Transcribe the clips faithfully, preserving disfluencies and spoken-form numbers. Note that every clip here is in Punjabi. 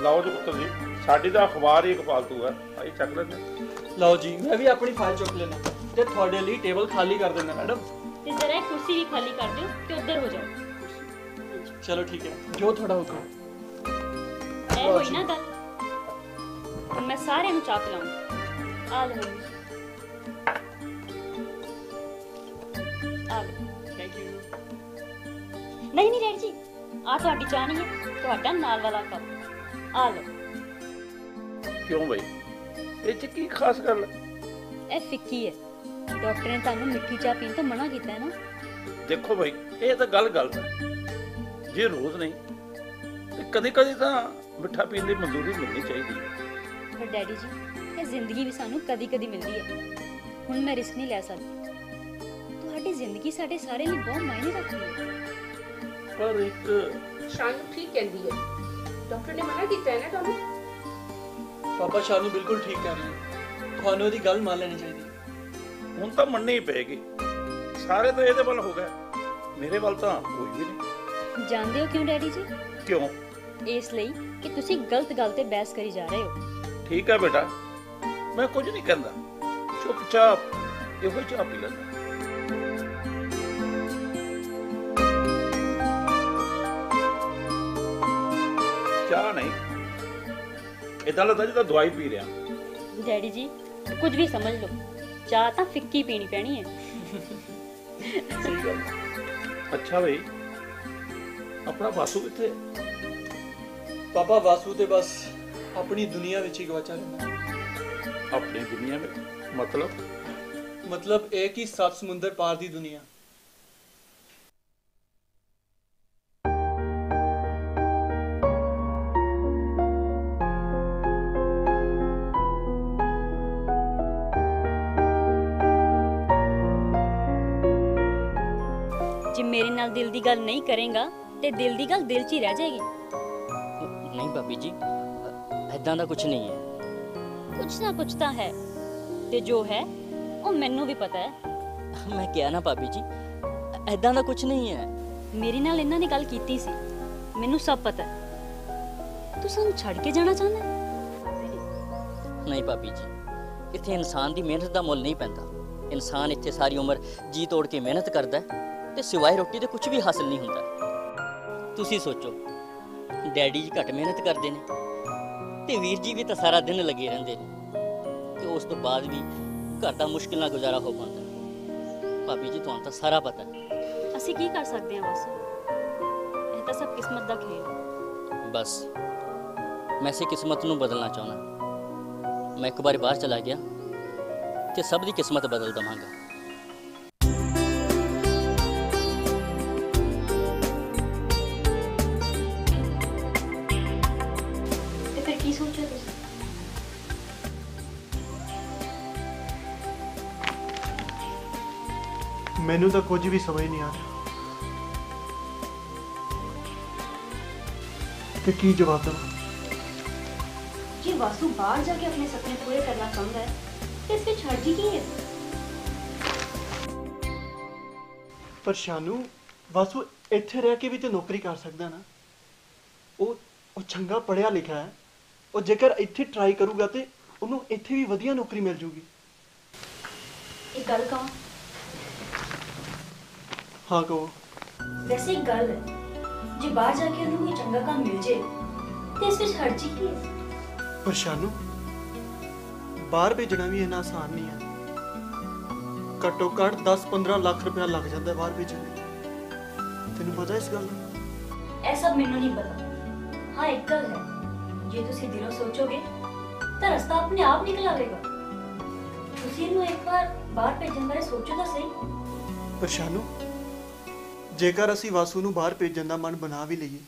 लाओ जी पुत्र जी, साडी तो अखबार ही एक फालतू है, आई चक लेते। लो जी, मैं भी अपनी फाइल चुक लेना ते थोड़े लिए टेबल खाली कर देना मैडम। ते जरा एक कुर्सी भी खाली कर दो ते उधर हो जाओ। चलो ठीक है, जो थोड़ा हुक्म। ए होई ना गल, हुण मैं सारे नु चाह पिलाऊं। आ लो आ लो। Thank you. नहीं नहीं डैडी जी, आ तुहाडी चाह नहीं है, तुहाडा नाल वाला कप। आ लो। क्यों भाई, ये च की खास गल? ए फिक्की है, डॉक्टर ने तुहानू मिठी चाह पीण तो मना कीता है ना। देखो भाई, ये तो गल गलत है। जे रोज नहीं ते कदे कदे तो मिठा पीने की मंजूरी मिलनी चाहिए। पर डैडी जी, ये जिंदगी भी सानू कदी कदी मिलदी है। हुण मैं रिस्क नहीं ले सकदी। तुहाडी जिंदगी साडे सारे लिए बहुत मायने रखदी है। पर एक शानू ठीक कहती है, डॉक्टर ने मना किया है ना तुहानू। पापा शानू बिल्कुल ठीक कह रहे हैं, थानू दी गल मान लेनी चाहिए। हुण तो मननी ही पेगी, सारे तो ये वाल हो गए, मेरे वाल तो कोई भी नहीं। जानते हो क्यों डैडी जी? क्यों? इस लई कि तुसी गलत गल ते बहस करी जा रहे हो। ठीक है बेटा, मैं कुछ नहीं कहता, चुपचाप यो चाह पी लेना। चाह नहीं, इदा लगता जिदा दवाई पी रहा। डैडी जी कुछ भी समझ लो, चाह तो फिक्की पीनी पैनी है। सही गल। अच्छा भाई, अपना वासु किथे? पापा वासु ते बस अपनी दुनिया विच ही गवाचा रहंदा। अपनी दुनिया में मतलब? मतलब एक ही सात समुंदर पार दी दुनिया। जे मेरे नाल दिल दी गल नहीं करेगा ते दिल दी गल दिल च ही रह जाएगी। नहीं भाभी जी, ऐदां दा कुछ नहीं है। कुछ ना कुछ तो है, ते जो है वो मैनू भी पता है। मैं क्या ना भाभी जी, ऐदां दा कुछ नहीं है। मेरे नाल इन्हां ने गल कीती सी, मैनू सब पता है। तू सानू छड़ के जाना चाहना? नहीं भाभी जी, इत्थे इंसान दी मेहनत दा मुल नहीं पैंदा। इंसान इत्थे सारी उम्र जी तोड़ के मेहनत करदा है ते सिवाय रोटी दे कुछ भी हासिल नहीं हुंदा। तुसी सोचो, डैडी जी घट मेहनत करते हैं ते वीर जी भी तो सारा दिन लगे रहंदे ने, ते उस तो बाद भी घर दा मुश्किल नाल गुजारा हो पांदा। भाभी जी तुहानू तो सारा पता है। असीं की कर सकते हैं? बस ये तो सब किस्मत दा खेल है। बस मैं इसे किस्मत नू बदलना चाहना। मैं एक बार बाहर चला गया ते सब दी किस्मत बदल दवांगा। मैनू तो कुछ भी समझ नहीं आ रहा कि की जवाब दूं। ये वासु बाहर जाके अपने सपने पूरे करना चाहता है, तो इसके छर्जी की है। पर शानू, वासु इत्थे रह के भी तो नौकरी कर सकदा ना। वो वो चंगा पढ़िया लिखा है, और जेकर इत्थे ट्राई करूगा तो उन्हों इत्थे भी वधिया नौकरी मिल जूगी। एक गल कहां? हाँ कहो। वैसे एक गल है, जे बाहर जाके उन्हें कोई चंगा काम मिल जाए तो इस विच हर्जी की है? पर शानू, बाहर भेजना भी इतना आसान नहीं है। घट्टो घट दस पंद्रह लाख रुपया लग जाता है बाहर भेजने। तेनू पता इस गल का? ऐ सब मैनू नहीं पता। हाँ एक गल है, जे तुसी दिलों सोचोगे तो रास्ता अपने आप निकल आवेगा। तुसी इन्हू एक बार बाहर भेजन बारे सोचो तो सही। पर शानू, जेकर असी वासु नू बाहर भेजन दा मन बना भी लईए,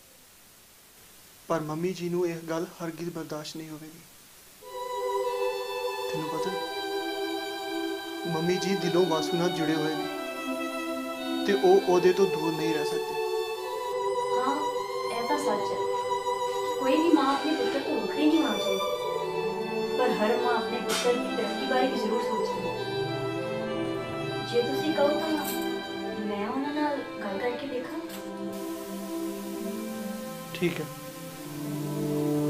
पर मम्मी जी नू यह गल हरगिज बर्दाश्त नहीं होगी। तेनू पता मम्मी जी दिलों वासु नाल जुड़े हुए ने ते ओ ओदे तो दूर नहीं रह सकते। हाँ ऐ तां सच है, कोई भी माँ अपने पुत्र को वखरी नहीं होना चाहिए, पर हर माँ अपने पुत्र की तरक्की बारे भी जरूर सोचती है। जे तुसी कहो तो मैं उन्हां नाल गल करके देखा। ठीक है।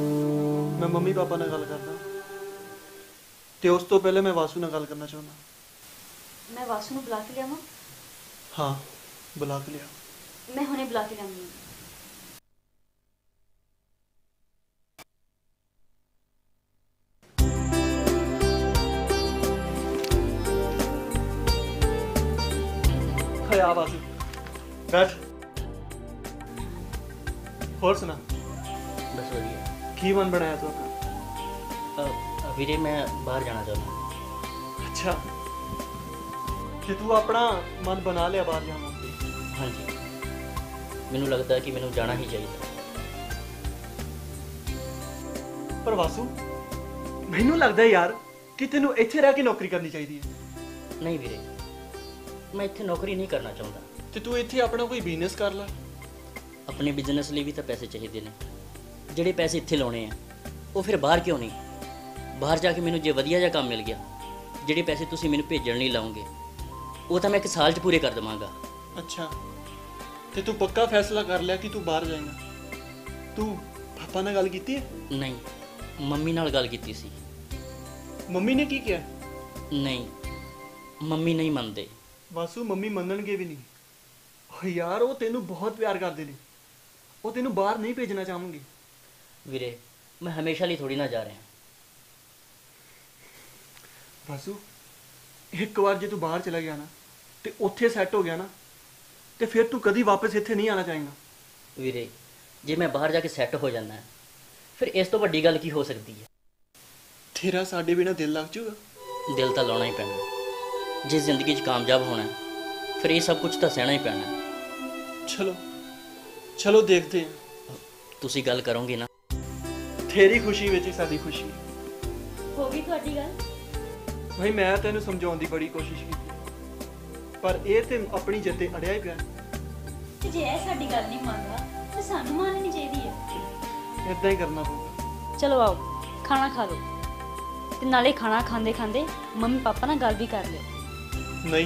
मैं मम्मी पापा नाल गल करदा ते उस तो पहले मैं वासु नाल गल करना चाहुंदा। मैं वासु ਨੂੰ ਬੁਲਾ ਕੇ ਲਿਆਵਾਂ? हाँ बुला के लिया। मैं ਹੁਣੇ ਬੁਲਾ ਕੇ ਲਿਆਉਂਦੀ ਹਾਂ। हाय आ वासु बैठ। और सुना बस वधिया। की मन बनाया तू अपना? अ, वीरे मैं बाहर जाना चाਹੁੰਦਾ। अच्छा कि तू अपना मन बना लिया बाहर जाने वास्ते? हाँ जी, ਮੈਨੂੰ ਲੱਗਦਾ ਕਿ ਮੈਨੂੰ ਜਾਣਾ ਹੀ ਚਾਹੀਦਾ। पर वासु मैनू लगता है यार कि तेनू इत्थे रह के नौकरी करनी चाहिए है। ਨਹੀਂ ਵੀਰੇ, ਮੈਂ ਇੱਥੇ ਨੌਕਰੀ ਨਹੀਂ ਕਰਨਾ ਚਾਹੁੰਦਾ। ते तू इत्थे अपना कोई बिजनेस कर ला। ਆਪਣੇ ਬਿਜ਼ਨਸ ਲਈ ਵੀ ਤਾਂ ਪੈਸੇ ਚਾਹੀਦੇ ਨੇ। ਜਿਹੜੇ ਪੈਸੇ ਇੱਥੇ ਲਾਉਣੇ ਆ ਉਹ ਫਿਰ ਬਾਹਰ ਕਿਉਂ ਨਹੀਂ? ਬਾਹਰ ਜਾ ਕੇ ਮੈਨੂੰ ਜੇ ਵਧੀਆ ਜਿਹਾ ਕੰਮ ਮਿਲ ਗਿਆ, ਜਿਹੜੇ ਪੈਸੇ ਤੁਸੀਂ ਮੈਨੂੰ ਭੇਜਣ ਲਈ ਲਾਓਗੇ ਉਹ ਤਾਂ ਮੈਂ ਇੱਕ ਸਾਲ 'ਚ ਪੂਰੇ ਕਰ ਦੇਵਾਂਗਾ। अच्छा ते तू पक्का फैसला कर लिया कि तू बाहर जाएगा? तू पापा नाल गल कीती है? ਨਹੀਂ, ਮੰਮੀ ਨਾਲ ਗੱਲ ਕੀਤੀ ਸੀ। मम्मी ने की किया? ਨਹੀਂ, ਮੰਮੀ ਨਹੀਂ ਮੰਨਦੇ। वासु मम्मी मनणगे भी नहीं। ओ यार वो तेनू बहुत प्यार करते ने, वो तेनू बाहर नहीं भेजना चाहेंगे। ਵੀਰੇ ਮੈਂ ਹਮੇਸ਼ਾ ਲਈ ਥੋੜੀ ਨਾ ਜਾ ਰਿਹਾ। वासु एक बार जे तू बाहर चला गया ना ते उत्थे सैट हो गया ना ते फिर तू कभी वापस इत्थे नहीं आना चाहेगा। ਵੀਰੇ ਜੇ ਮੈਂ ਬਾਹਰ ਜਾ ਕੇ ਸੈੱਟ ਹੋ ਜਾਂਦਾ ਫਿਰ ਇਸ ਤੋਂ ਵੱਡੀ ਗੱਲ ਕੀ ਹੋ ਸਕਦੀ ਹੈ? तेरा साडे बिना दिल लग जूगा। ਦਿਲ ਤਾਂ ਲਾਉਣਾ ਹੀ ਪੈਣਾ। ਜੇ ਜ਼ਿੰਦਗੀ 'ਚ ਕਾਮਯਾਬ ਹੋਣਾ ਹੈ, ਫਿਰ ਇਹ ਸਭ ਕੁਝ ਤਾਂ ਸਹਿਣਾ ਹੀ ਪੈਣਾ ਹੈ। चलो चलो देखते हैं। ਤੁਸੀਂ ਗੱਲ ਕਰੋਗੇ ਨਾ? तेरी खुशी विच ही साडी खुशी है। ਹੋ ਗਈ ਤੁਹਾਡੀ ਗੱਲ? भाई मैं तेनू समझाउण दी बड़ी कोशिश की पर ये ते अपनी जिद्द ते अड़िया ही पिया। ਤੇ ਜੇ ਇਹ ਸਾਡੀ ਗੱਲ ਨਹੀਂ ਮੰਨਦਾ ਤਾਂ ਸਾਨੂੰ ਮੰਨਣੀ ਚਾਹੀਦੀ ਹੈ। इदां ही करना पਊਗਾ। ਚਲੋ ਆਓ ਖਾਣਾ ਖਾ ਲਓ ਤੇ ਨਾਲੇ ਖਾਣਾ ਖਾਂਦੇ ਖਾਂਦੇ ਮੰਮੀ ਪਾਪਾ ਨਾਲ ਗੱਲ ਵੀ ਕਰ ਲਿਓ। नहीं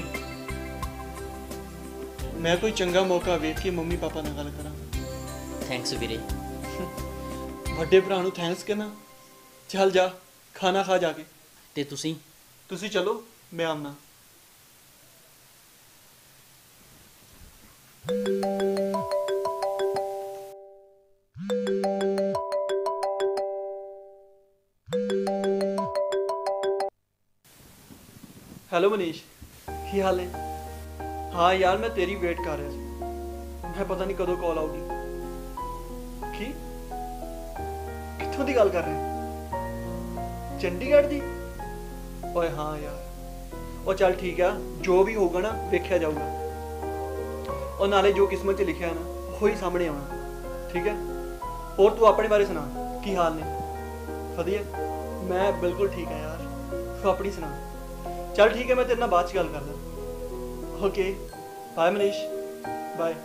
मैं कोई चंगा मौका वेख के मम्मी पापा नाल गल करा। ਥੈਂਕਸ ਵੀਰੇ। ਵੱਡੇ ਭਰਾ ਨੂੰ ਥੈਂਕਸ ਕਹਿਣਾ? ਚੱਲ ਜਾ ਖਾਣਾ ਖਾ ਜਾ ਕੇ। ਤੇ ਤੁਸੀਂ? ਤੁਸੀਂ ਚਲੋ ਮੈਂ ਆਉਣਾ। हेलो मनीष, की हाल है? हाँ यार मैं तेरी वेट कर रहा ਸੀ। मैं पता नहीं कदों कॉल आऊगी। की कित्थों दी गल कर रहे? चंडीगढ़ दी? ओए हाँ यार, ओ चल ठीक है, जो भी होगा ना वेख्या जाऊगा। और नाले जो किस्मत च लिखा है ना वही सामने आना, ठीक है? और तू अपने बारे सुना, की हाल ने? वधिया? मैं बिल्कुल ठीक है यार, तू अपनी सुना। चल ठीक है, मैं तेरे नाल बाद च गल करदा। Okay bye Manish, bye.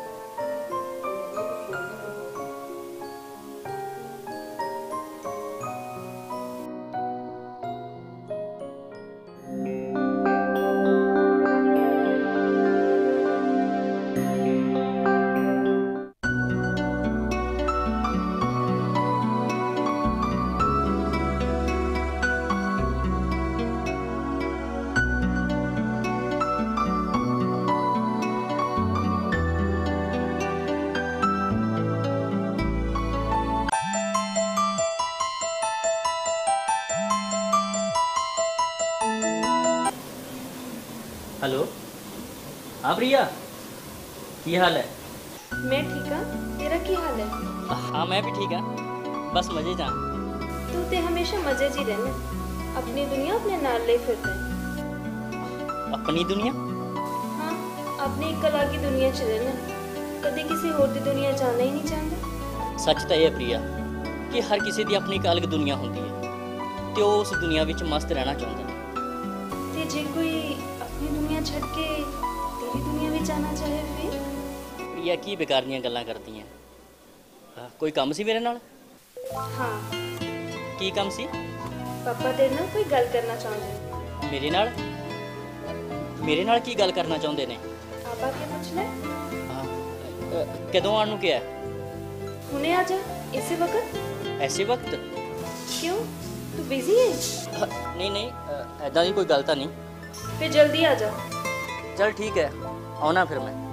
Hello, हाँ प्रिया, की हाल है? मैं ठीक हाँ, तेरा की हाल है? हाँ मैं भी ठीक हाँ, बस मजे जा। तू ते हमेशा मजे च ही रहना, अपनी दुनिया अपने नाल ले फिरदा है। अपनी दुनिया? हाँ, अपनी एक कला की दुनिया च रहना, कभी किसी और दी दुनिया जाना ही नहीं चाहता। सच तो यह प्रिया कि हर किसी की अपनी एक अलग दुनिया होती है ते वो उस दुनिया विच मस्त रहना चाहता है। ते जे कोई अपनी दुनिया छड़ के तेरी दुनिया में जाना चाहे फिर? प्रिया की बेकार ਦੀਆਂ ਗੱਲਾਂ ਕਰਦੀ ਹੈ। ਹਾਂ, ਕੋਈ ਕੰਮ ਸੀ ਮੇਰੇ ਨਾਲ? हाँ, ਕੀ ਕੰਮ ਸੀ? पापा तेरे नाल कोई गल करना चाहते हैं। ਮੇਰੇ ਨਾਲ? ਮੇਰੇ ਨਾਲ ਕੀ ਗੱਲ ਕਰਨਾ ਚਾਹੁੰਦੇ ਨੇ? आप आके पूछ ले। ਹਾਂ, ਅ, ਕਦੋਂ ਆਉਣ ਨੂੰ ਕਿਹਾ? हुने आ जा, इसी वक्त। ਐਸੇ ਵਕਤ? क्यों तू बिजी है? नहीं नहीं ऐदा की कोई गल तो नहीं। फिर जल्दी आ जा। चल ठीक है आना फिर मैं।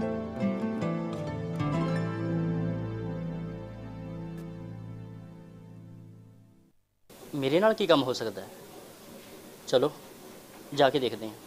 मेरे नाल की काम हो सकता है, चलो जाके देखते हैं।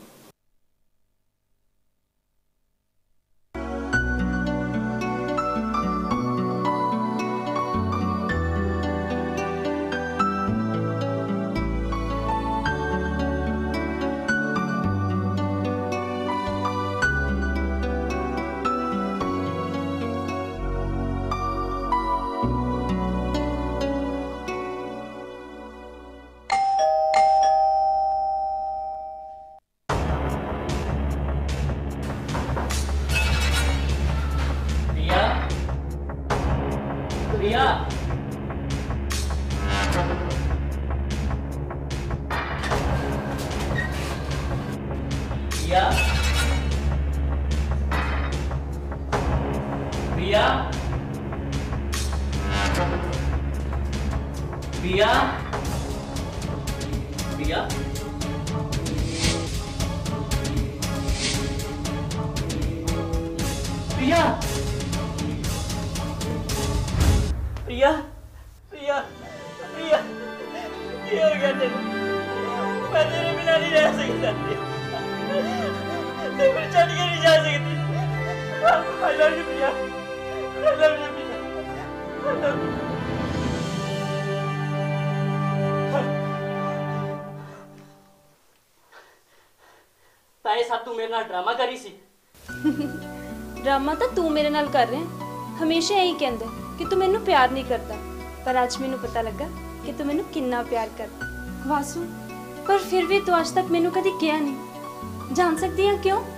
प्रिया, प्रिया, प्रिया, प्रिया, प्रिया, प्रिया, प्रिया, प्रिया, प्रिया, ये हो गया तेरे, मैं तेरे बिना नहीं रह सकता, तू मुझे छोड़ के नहीं जा सकती। I love you Priya, I love you Priya, I love you। ताए साहब तू मेरे नाल ड्रामा करी सी। ड्रामा तो तू मेरे नाल कर रहे हैं, हमेशा यही कहंदा कि तू मैनू प्यार नहीं करता, पर आज मैनू पता लगा कि तू मैनू कितना प्यार करता। वासु पर फिर भी तू आज तक मैनू कभी किया नहीं, जान सकती है क्यों?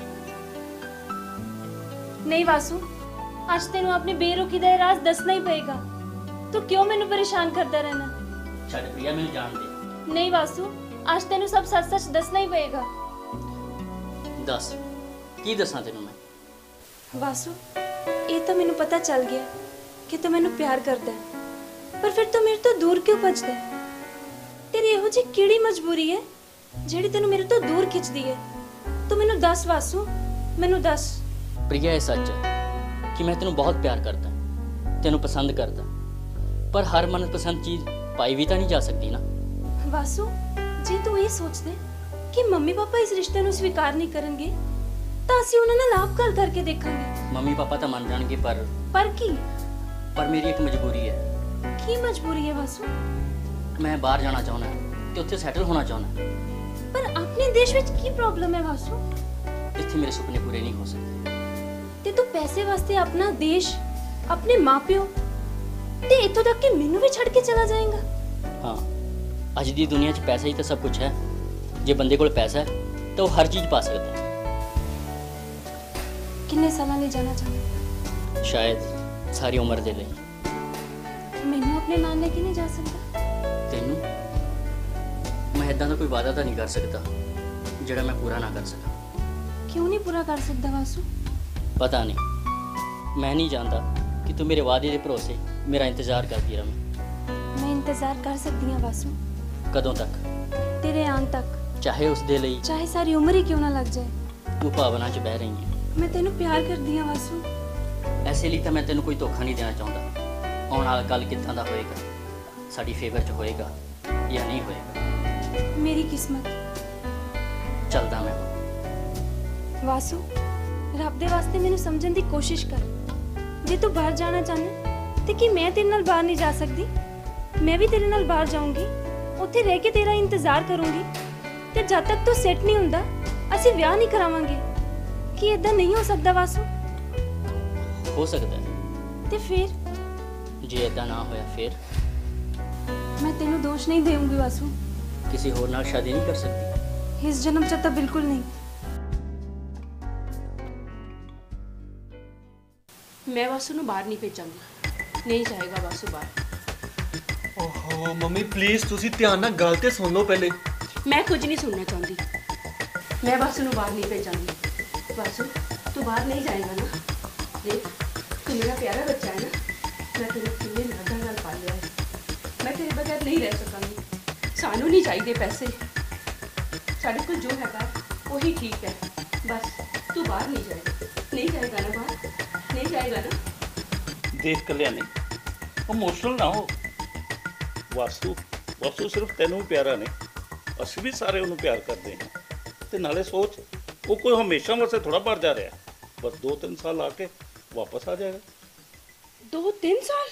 नहीं वासु, आज तेनू अपनी बेरुखी दा राज दसना ही पड़ेगा। तू क्यों मैनू परेशान करता रहना? छड़ प्रिया मैनू जान दे। नहीं वासु, आज तेनू सब सच सच दसना ही पड़ेगा। दस की दसा तेनू मैं? वासु ये तो मैनू पता चल गया कि तू मैनू प्यार करता है, पर फिर तू मेरे तो दूर क्यों भजदा है? तेरी ਇਹੋ ਜਿਹੀ ਕਿਹੜੀ ਮਜਬੂਰੀ ਹੈ ਜਿਹੜੀ ਤੈਨੂੰ ਮੇਰੇ ਤੋਂ ਦੂਰ ਖਿੱਚਦੀ ਹੈ? ਤੂੰ ਮੈਨੂੰ ਦੱਸ ਵਾਸੂ, ਮੈਨੂੰ ਦੱਸ। प्रिया ये सच है कि मैं तेनू बहुत प्यार करता, तेनू पसंद करता, पर हर मनपसंद चीज पाई भी तो नहीं जा सकती ना। ਵਾਸੂ ਜੇ ਤੂੰ ਇਹ ਸੋਚਦੇ ਕਿ ਮੰਮੀ ਪਾਪਾ ਇਸ ਰਿਸ਼ਤੇ ਨੂੰ ਸਵੀਕਾਰ ਨਹੀਂ ਕਰਨਗੇ ਤਾਂ ਅਸੀਂ ਉਹਨਾਂ ਨਾਲ ਆਪ ਗੱਲ ਕਰਕੇ ਦੇਖਾਂਗੇ। मम्मी पापा तो मान जाएंगे, पर ਪਰ ਕੀ पर मेरी एक मजबूरी है। ਕੀ ਮਜਬੂਰੀ ਹੈ ਵਾਸੂ? मैं बाहर जाना चाहना ते उत्थे सैटल होना चाहना, ਪਰ ਆਪਣੇ ਦੇਸ਼ ਵਿੱਚ ਕੀ ਪ੍ਰੋਬਲਮ ਹੈ ਵਾਸੂ? इत्थे मेरे सुपने पूरे नहीं हो सकते। ਤੇ ਤੂੰ ਪੈਸੇ ਵਾਸਤੇ ਆਪਣਾ ਦੇਸ਼, ਆਪਣੇ ਮਾਪਿਓ ਤੇ ਇੱਥੋਂ ਤੱਕ ਕਿ ਮੈਨੂੰ ਵੀ ਛੱਡ ਕੇ ਚਲਾ ਜਾਏਗਾ? हाँ अज दी दुनिया च पैसा ही तो सब कुछ है। जे बंदे कोल पैसा है तो वो हर चीज पा सकता है। ਕਿੰਨੇ ਸਾਲਾਂ ਲਈ ਜਾਣਾ ਚਾਹੁੰਦਾ? शायद सारी उम्र दे लई। ਮੈਨੂੰ ਆਪਣੇ ਨਾਲ ਲੈ ਕੇ ਨਹੀਂ ਜਾ ਸਕਦਾ? तेनू मैं इदां दा कोई वादा तो नहीं कर सकता जिहड़ा मैं पूरा ना कर सका। क्यों नहीं पूरा कर सकता वासु? पता नहीं, मैं नहीं जानता कि तू मेरे वादे के भरोसे मेरा इंतजार करती रहे। मैं इंतजार कर सकती हूँ वासु, कदों तक? तेरे आन तक, चाहे उस दे लई चाहे सारी उम्र ही क्यों ना लग जाए। तू भावना च बह रही है। मैं तेनू प्यार करदी हाँ वासु। ऐसे लिए तो मैं तेनू कोई धोखा नहीं देना चाहता। आने वाला कल कितना दा होएगा, साडी फेवर च होएगा या नहीं होएगा, मेरी किस्मत। चलदा मैं। वासु रब दे वास्ते मैनू समझण दी कोशिश कर। जे तू बाहर जाना चाहना ते कि मैं तेरे नाल बाहर नहीं जा सकती? मैं भी तेरे नाल बाहर जाऊंगी, उत्थे रह के तेरा इंतजार करूंगी ते जब तक तू सेट नहीं हुंदा असीं विआह नहीं करावांगे। कि इदां नहीं हो सकदा वासु? हो सकता है। ते फिर जे इदां ना होया फिर मैं तेनू दोष नहीं देऊंगी वासु। किसी होर नाल शादी नहीं कर सकती? इस जन्म च तो बिल्कुल नहीं। मैं वासु ਨੂੰ ਬਾਹਰ ਨਹੀਂ ਭੇਜਾਂਗੀ, ਨਹੀਂ ਜਾਏਗਾ ਵਾਸੂ ਬਾਹਰ। ਓਹੋ ਮੰਮੀ ਪਲੀਜ਼ ਤੁਸੀਂ ਧਿਆਨ ਨਾਲ ਗੱਲ ਤੇ ਸੁਣ ਲਓ ਪਹਿਲੇ। मैं कुछ नहीं सुनना चाहती, मैं वासु ਨੂੰ ਬਾਹਰ नहीं भेजांगी। वासु तू बाहर नहीं जाएगा ना? देख तू मेरा प्यारा बच्चा है ना, मैं तेरे कितने नादा नाल पाल लिया है, मैं तेरे बगैर नहीं ਨਹੀਂ ਰਹਿ ਸਕਾਂਗੀ। ਸਾਨੂੰ ਨਹੀਂ ਚਾਹੀਦੇ ਪੈਸੇ, ਸਾਡੇ ਕੋਲ ਜੋ ਹੈਗਾ ਉਹੀ ਠੀਕ ਹੈ। ਬਸ ਤੂੰ ਬਾਹਰ ਨਹੀਂ ਜਾਏਗਾ, ਨਹੀਂ ਜਾਏਗਾ ਨਾ ਬਾਹਰ, ਨਹੀਂ ਜਾਏਗਾ ਨਾ। ਦੇਖ ਕਲਿਆਣੀ, ਇਮੋਸ਼ਨਲ ਨਾ ਹੋ। ਵਾਸੂ ਵਾਸੂ ਸਿਰਫ ਤੈਨੂੰ ਪਿਆਰਾ ਨਹੀਂ, ਅਸੀਂ ਵੀ ਸਾਰੇ ਉਹਨੂੰ ਪਿਆਰ ਕਰਦੇ ਹਾਂ। ਤੇ ਨਾਲੇ ਸੋਚ, ਉਹ ਕੋਈ ਹਮੇਸ਼ਾ ਵਾਸਤੇ ਥੋੜਾ ਬਾਹਰ ਜਾ ਰਿਹਾ, ਬਸ ਦੋ ਤਿੰਨ ਸਾਲ ਆ ਕੇ ਵਾਪਸ ਆ ਜਾਏਗਾ। ਦੋ ਤਿੰਨ ਸਾਲ?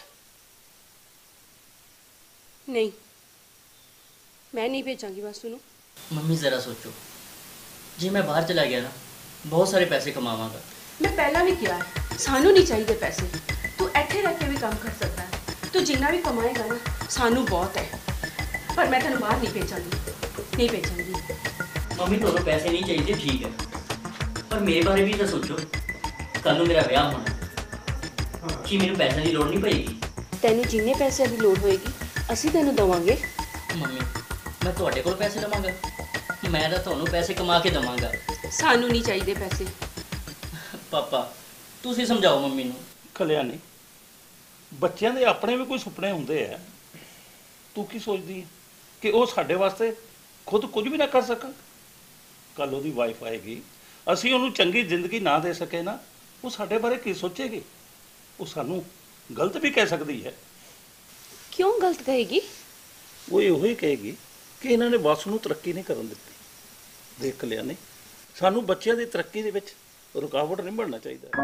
ਨਹੀਂ, ਮੈਂ ਨਹੀਂ ਭੇਜਾਂਗੀ ਵਾਸੂ ਨੂੰ। ਮੰਮੀ ਜ਼ਰਾ ਸੋਚੋ, ਜੇ ਮੈਂ ਬਾਹਰ ਚਲਾ ਗਿਆ ਨਾ ਬਹੁਤ ਸਾਰੇ ਪੈਸੇ ਕਮਾਵਾਂਗਾ। ਮੈਂ ਪਹਿਲਾਂ ਵੀ ਕਿਹਾ ਹੈ, ਸਾਨੂੰ ਨਹੀਂ ਚਾਹੀਦੇ ਪੈਸੇ। ਤੂੰ ਇੱਥੇ ਰਹਿ ਕੇ ਵੀ ਕੰਮ ਕਰ ਸਕਦਾ ਹੈ। ਤੂੰ ਜਿੰਨਾ ਵੀ ਕਮਾਏਗਾ ਨਾ ਸਾਨੂੰ ਬਹੁਤ ਹੈ, ਪਰ ਮੈਂ ਤੈਨੂੰ ਬਾਹਰ ਨਹੀਂ ਭੇਜਾਂਗੀ, ਨਹੀਂ ਭੇਜਾਂਗੀ। ਮੰਮੀ ਤੁਹਾਨੂੰ ਪੈਸੇ ਨਹੀਂ ਚਾਹੀਦੇ ਠੀਕ ਹੈ, ਪਰ ਮੇਰੇ ਬਾਰੇ ਵੀ ਤਾਂ ਸੋਚੋ। ਕੱਲ ਨੂੰ ਮੇਰਾ ਵਿਆਹ ਹੋਣਾ, ਕੀ ਮੈਨੂੰ ਪੈਸੇ ਦੀ ਲੋੜ ਨਹੀਂ ਪਏਗੀ? ਤੈਨੂੰ ਜਿੰਨੇ ਪੈਸਿਆਂ ਦੀ ਲੋੜ ਹੋਏਗੀ ਅਸੀਂ ਤੈਨੂੰ ਦੇਵਾਂਗੇ। ਮੰਮੀ ਮੈਂ ਤੁਹਾਡੇ ਕੋਲ ਪੈਸੇ ਲਵਾਂਗਾ? ਮੈਂ ਤਾਂ ਤੁਹਾਨੂੰ ਪੈਸੇ ਕਮਾ ਕੇ ਦੇਵਾਂਗਾ। ਸਾਨੂੰ ਨਹੀਂ ਚਾਹੀਦੇ ਪੈਸੇ। ਪਾਪਾ ਤੁਸੀਂ ਸਮਝਾਓ ਮੰਮੀ ਨੂੰ। ਕਲਿਆਣੀ, ਬੱਚਿਆਂ ਦੇ ਆਪਣੇ ਵੀ ਕੋਈ ਸੁਪਨੇ ਹੁੰਦੇ ਆ। ਤੂੰ ਕੀ ਸੋਚਦੀ ਹੈ ਕਿ ਉਹ ਸਾਡੇ ਵਾਸਤੇ ਖੁਦ ਕੁਝ ਵੀ ਨਾ ਕਰ ਸਕਣ? ਕੱਲ ਉਹਦੀ ਵਾਈਫ ਆਏਗੀ, ਅਸੀਂ ਉਹਨੂੰ ਚੰਗੀ ਜ਼ਿੰਦਗੀ ਨਾ ਦੇ ਸਕੇ ਨਾ, ਉਹ ਸਾਡੇ ਬਾਰੇ ਕੀ ਸੋਚੇਗੀ? ਉਹ ਸਾਨੂੰ ਗਲਤ ਵੀ ਕਹਿ ਸਕਦੀ ਹੈ। ਕਿਉਂ ਗਲਤ ਕਹੇਗੀ? ਉਹ ਇਹੋ ਹੀ ਕਹੇਗੀ ਕਿ ਇਹਨਾਂ ਨੇ ਵਾਸੂ ਨੂੰ ਤਰੱਕੀ ਨਹੀਂ ਕਰਨ ਦਿੱਤੀ। ਦੇਖ ਕਲਿਆਣੀ, ਸਾਨੂੰ ਬੱਚਿਆਂ ਦੀ ਤਰੱਕੀ ਦੇ ਵਿੱਚ ਰੁਕਾਵਟ ਨਹੀਂ ਬਣਨਾ ਚਾਹੀਦਾ।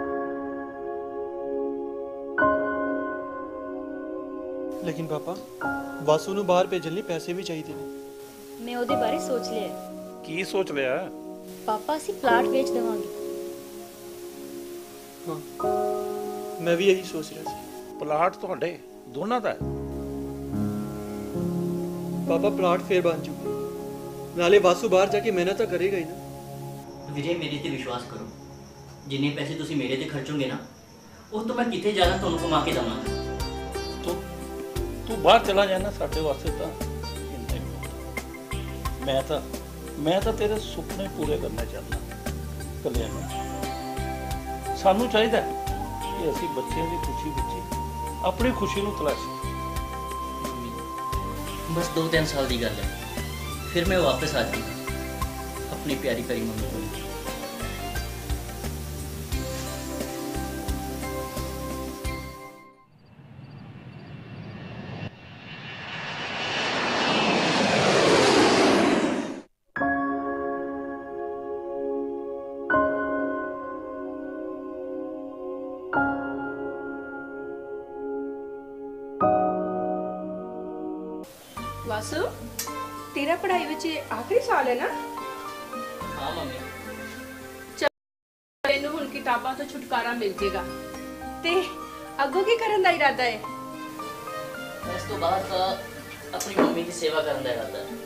ਲੇਕਿਨ ਪਾਪਾ, ਵਾਸੂ ਨੂੰ ਬਾਹਰ ਭੇਜਣ ਲਈ ਪੈਸੇ ਵੀ ਚਾਹੀਦੇ ਨੇ। ਮੈਂ ਉਹਦੇ ਬਾਰੇ ਸੋਚ ਲਿਆ ਹੈ। ਕੀ ਸੋਚ ਲਿਆ? ਪਾਪਾ ਅਸੀਂ ਪਲਾਟ ਵੇਚ ਦੇਵਾਂਗੇ। ਹਾਂ, ਮੈਂ ਵੀ ਇਹੀ ਸੋਚ ਰਿਹਾ ਸੀ। ਪਲਾਟ ਤੁਹਾਡੇ ਦੋਨਾਂ ਦਾ ਹੈ? ਪਾਪਾ, ਪਲਾਟ ਫੇਰ ਬਣ ਜੂਗਾ, ਨਾਲੇ ਵਾਸੂ ਬਾਹਰ ਜਾ ਕੇ ਮਿਹਨਤ ਤਾਂ ਕਰੇਗਾ ਹੀ ਨਾ। ਵੀਰੇ ਮੇਰੇ ਤੇ ਵਿਸ਼ਵਾਸ ਕਰੋ, ਜਿੰਨੇ ਪੈਸੇ ਤੁਸੀਂ ਮੇਰੇ ਤੇ ਖਰਚੋਗੇ ਨਾ ਉਹ ਤੋਂ ਮੈਂ ਕਿਤੇ ਜ਼ਿਆਦਾ ਤੁਹਾਨੂੰ ਕਮਾ ਕੇ ਦੇਵਾਂਗਾ। ਤੂੰ ਤੂੰ ਬਾਹਰ ਚਲਾ ਜਾਣਾ ਸਾਡੇ ਵਾਸਤੇ ਤਾਂ ਇੰਨਾ ਹੀ ਬਹੁਤ। ਮੈਂ ਤਾਂ ਮੈਂ ਤਾਂ ਤੇਰੇ ਸੁਪਨੇ ਪੂਰੇ ਕਰਨਾ ਚਾਹੁੰਦਾ। ਕਲਿਆਣੀ, ਸਾਨੂੰ ਚਾਹੀਦਾ ਕਿ ਅਸੀਂ ਬੱਚਿਆਂ ਦੀ ਖੁਸ਼ੀ ਵਿੱਚ ਆਪਣੀ ਖੁਸ਼ੀ ਨੂੰ ਤਲਾਸ਼ੀਏ। ਬਸ ਦੋ ਤਿੰਨ ਸਾਲ ਦੀ ਗੱਲ ਹੈ, ਫਿਰ ਮੈਂ ਵਾਪਸ ਆ ਜਾਊਂਗਾ ਆਪਣੀ ਪਿਆਰੀ ਪਿਆਰੀ ਮੰਮੀ ਕੋਲ। ਵਾਸੂ, ਤੇਰਾ ਪੜ੍ਹਾਈ ਵਿੱਚ ਇਹ ਆਖਰੀ ਸਾਲ ਹੈ ਨਾ? ਹਾਂ ਮੰਮੀ। ਤੈਨੂੰ ਹੁਣ ਕਿਤਾਬਾਂ ਤੋਂ ਛੁਟਕਾਰਾ ਮਿਲ ਜੇਗਾ। ਤੇ ਅੱਗੋਂ ਕੀ ਕਰਨ ਦਾ ਇਰਾਦਾ ਹੈ? ਇਸ ਤੋਂ ਬਾਅਦ ਤਾਂ ਆਪਣੀ ਮੰਮੀ ਦੀ ਸੇਵਾ ਕਰਨ ਦਾ ਇਰਾਦਾ ਹੈ।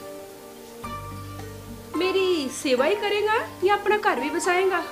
ਮੇਰੀ ਸੇਵਾ ਹੀ ਕਰੇਗਾ ਜਾਂ ਆਪਣਾ ਘਰ ਵੀ ਬਸਾਏਗਾ?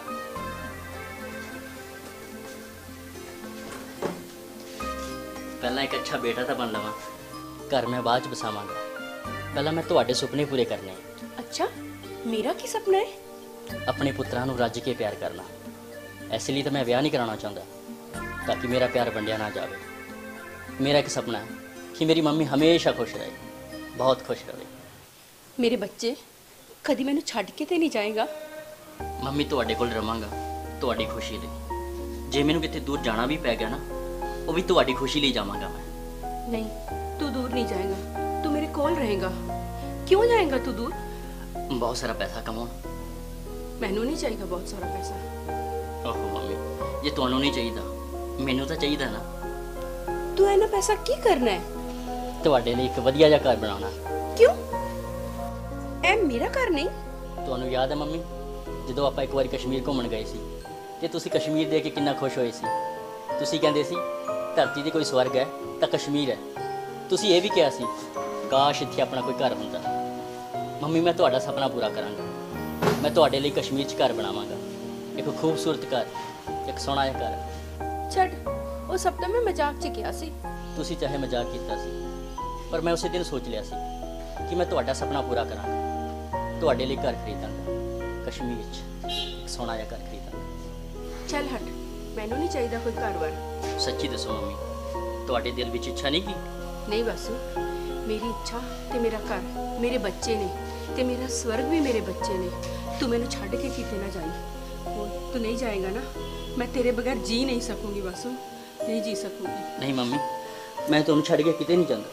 ਪਹਿਲਾਂ ਇੱਕ ਅੱਛਾ ਬੇਟਾ ਤਾਂ ਬਣ ਲਵਾਂ, ਘਰ ਮੈਂ ਬਾਅਦ ਚ ਬਸਾਵਾਂਗਾ। ਪਹਿਲਾਂ ਮੈਂ ਤੁਹਾਡੇ ਸੁਪਨੇ ਪੂਰੇ ਕਰਨੇ ਆ। ਅੱਛਾ, ਮੇਰਾ ਕੀ ਸੁਪਨਾ ਹੈ? ਆਪਣੇ ਪੁੱਤਰਾਂ ਨੂੰ ਰੱਜ ਕੇ ਪਿਆਰ ਕਰਨਾ। ਇਸ ਲਈ ਤਾਂ ਮੈਂ ਵਿਆਹ ਨਹੀਂ ਕਰਾਉਣਾ ਚਾਹੁੰਦਾ, ਤਾਂ ਕਿ ਮੇਰਾ ਪਿਆਰ ਵੰਡਿਆ ਨਾ ਜਾਵੇ। ਮੇਰਾ ਇੱਕ ਸੁਪਨਾ ਹੈ ਕਿ ਮੇਰੀ ਮੰਮੀ ਹਮੇਸ਼ਾ ਖੁਸ਼ ਰਹੇ, ਬਹੁਤ ਖੁਸ਼ ਰਹੇ। ਮੇਰੇ ਬੱਚੇ, ਕਦੀ ਮੈਨੂੰ ਛੱਡ ਕੇ ਤੇ ਨਹੀਂ ਜਾਏਗਾ? ਮੰਮੀ ਤੁਹਾਡੇ ਕੋਲ ਰਵਾਂਗਾ ਤੁਹਾਡੀ ਖੁਸ਼ੀ ਲਈ। ਜੇ ਮੈਨੂੰ ਕਿਤੇ ਦੂਰ ਜਾਣਾ ਵੀ ਪੈ ਗਿਆ ਨਾ, ਉਹ ਵੀ ਤੁਹਾਡੀ ਖੁਸ਼ੀ ਲਈ ਜਾਵਾਂਗਾ ਮੈਂ। ਨਹੀਂ, ਤੂੰ ਦੂਰ ਨਹੀਂ ਜਾਏਗਾ, ਤੂੰ ਮੇਰੇ ਕੋਲ ਰਹੇਗਾ। ਕਿਉਂ ਜਾਏਗਾ ਤੂੰ ਦੂਰ? ਬਹੁਤ ਸਾਰਾ ਪੈਸਾ ਕਮਾਉਣ। ਮੈਨੂੰ ਨਹੀਂ ਚਾਹੀਦਾ ਬਹੁਤ ਸਾਰਾ ਪੈਸਾ। ਓਹੋ ਮੰਮੀ, ਜੇ ਤੁਹਾਨੂੰ ਨਹੀਂ ਚਾਹੀਦਾ, ਮੈਨੂੰ ਤਾਂ ਚਾਹੀਦਾ ਨਾ। ਤੂੰ ਇਹਨਾਂ ਪੈਸਾ ਕੀ ਕਰਨਾ ਹੈ? ਤੁਹਾਡੇ ਲਈ ਇੱਕ ਵਧੀਆ ਜਿਹਾ ਘਰ ਬਣਾਉਣਾ। ਕਿਉਂ? ਇਹ ਮੇਰਾ ਘਰ ਨਹੀਂ। ਤੁਹਾਨੂੰ ਯਾਦ ਹੈ ਮੰਮੀ, ਜਦੋਂ ਆਪਾਂ ਇੱਕ ਵਾਰੀ ਕਸ਼ਮੀਰ ਘੁੰਮਣ ਗਏ ਸੀ ਤੇ ਤੁਸੀਂ ਕਸ਼ਮੀਰ ਦੇਖ ਕੇ ਕਿੰਨਾ ਖੁਸ਼ ਹੋਏ ਸੀ। ਤੁਸੀਂ ਕਹਿੰਦੇ ਸੀ ਧਰਤੀ 'ਤੇ ਕੋਈ ਸਵਰਗ ਹੈ ਤਾਂ ਕਸ਼ਮੀਰ ਹੈ। ਤੁਸੀਂ ਇਹ ਵੀ ਕਿਹਾ ਸੀ ਕਾਸ਼ ਇੱਥੇ ਆਪਣਾ ਕੋਈ ਘਰ ਹੁੰਦਾ। ਮੰਮੀ, ਮੈਂ ਤੁਹਾਡਾ ਸੁਪਨਾ ਪੂਰਾ ਕਰਾਂਗਾ। ਮੈਂ ਤੁਹਾਡੇ ਲਈ ਕਸ਼ਮੀਰ 'ਚ ਘਰ ਬਣਾਵਾਂਗਾ, ਇੱਕ ਖੂਬਸੂਰਤ ਘਰ, ਇੱਕ ਸੋਹਣਾ ਜਿਹਾ ਘਰ। ਛੱਡ, ਉਹ ਸਭ ਤਾਂ ਮੈਂ ਮਜ਼ਾਕ 'ਚ ਕਿਹਾ ਸੀ। ਤੁਸੀਂ ਚਾਹੇ ਮਜ਼ਾਕ ਕੀਤਾ ਸੀ, ਪਰ ਮੈਂ ਉਸੇ ਦਿਨ ਸੋਚ ਲਿਆ ਸੀ ਕਿ ਮੈਂ ਤੁਹਾਡਾ ਸੁਪਨਾ ਪੂਰਾ ਕਰਾਂਗਾ। ਤੁਹਾਡੇ ਲਈ ਘਰ ਖਰੀਦਾਂਗਾ ਕਸ਼ਮੀਰ 'ਚ, ਇੱਕ ਸੋਹਣਾ ਜਿਹਾ ਘਰ ਖਰੀਦਾਂਗਾ। ਚੱਲ ਹਟ, ਮੈਨੂੰ ਨਹੀਂ ਚਾਹੀਦਾ ਕੋਈ ਘਰ-ਬਾਰ। ਸੱਚੀ ਦੱਸੋ ਮੰਮੀ, ਤੁਹਾਡੇ ਦਿਲ ਵਿੱਚ ਇੱਛਾ ਨਹੀਂ ਕੀ? ਨਹੀਂ ਵਾਸੂ, मेरी इच्छा ते मेरा घर मेरे बच्चे ने ते मेरा स्वर्ग भी मेरे बच्चे ने। तू मैनू छड़ के किते ना जाई। और तू नहीं जाएगा ना, मैं तेरे बगैर जी नहीं सकूंगी वासु, नहीं जी सकूंगी। नहीं मम्मी, मैं ਤੁਹਾਨੂੰ ਛੱਡ ਕੇ ਕਿਤੇ ਨਹੀਂ ਜਾਂਦਾ।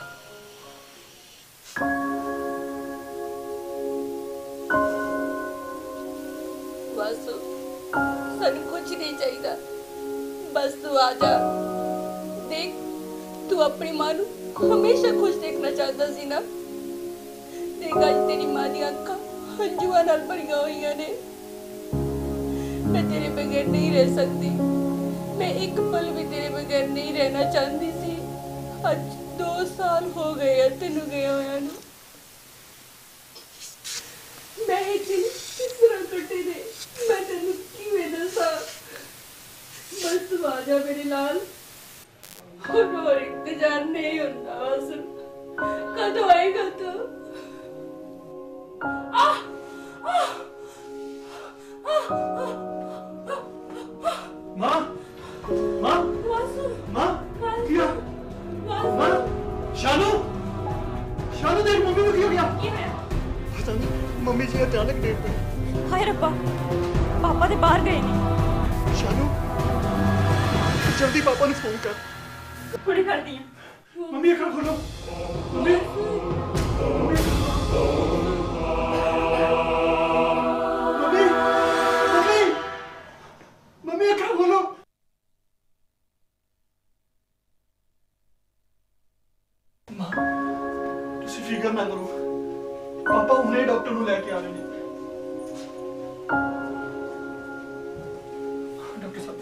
वासु सानू कुछ नहीं चाहिए, बस तू आ जा। देख तू अपनी मां नू हमेशा खुश देखना चाहता सी ना। देख अज तेरी मां दी अखां हंजुआं नाल भरियां होईयां ने। मैं तेरे बगैर नहीं रह सकती, मैं एक पल भी तेरे बगैर नहीं रहना चाहती सी। आज दो साल हो गए हैं तेनू गया होया नू। मैं एक दिन किस तरह कटे ने मैं तेनू किवें दसां। बस तू आ जा मेरे लाल। और और इंतजार नहीं होता बस। कदों आएगा तू? आह आह माँ माँ वासु माँ क्या माँ शानू शानू देख मम्मी को क्या हो गया? पता नहीं मम्मी जी अचानक डेट पे। हाय रब्बा, पापा ते बाहर गए ने। शानू जल्दी पापा ने फोन कर। हुणे कर दी। मम्मी अखा खोलो। Mummy mummy mummy mummy mummy अखा खोलो। मां तुसी फिकर ना करो, पापा हुणे डॉक्टर ਨੂੰ ਲੈ ਕੇ ਆ ਰਹੇ ਨੇ। डॉक्टर साहब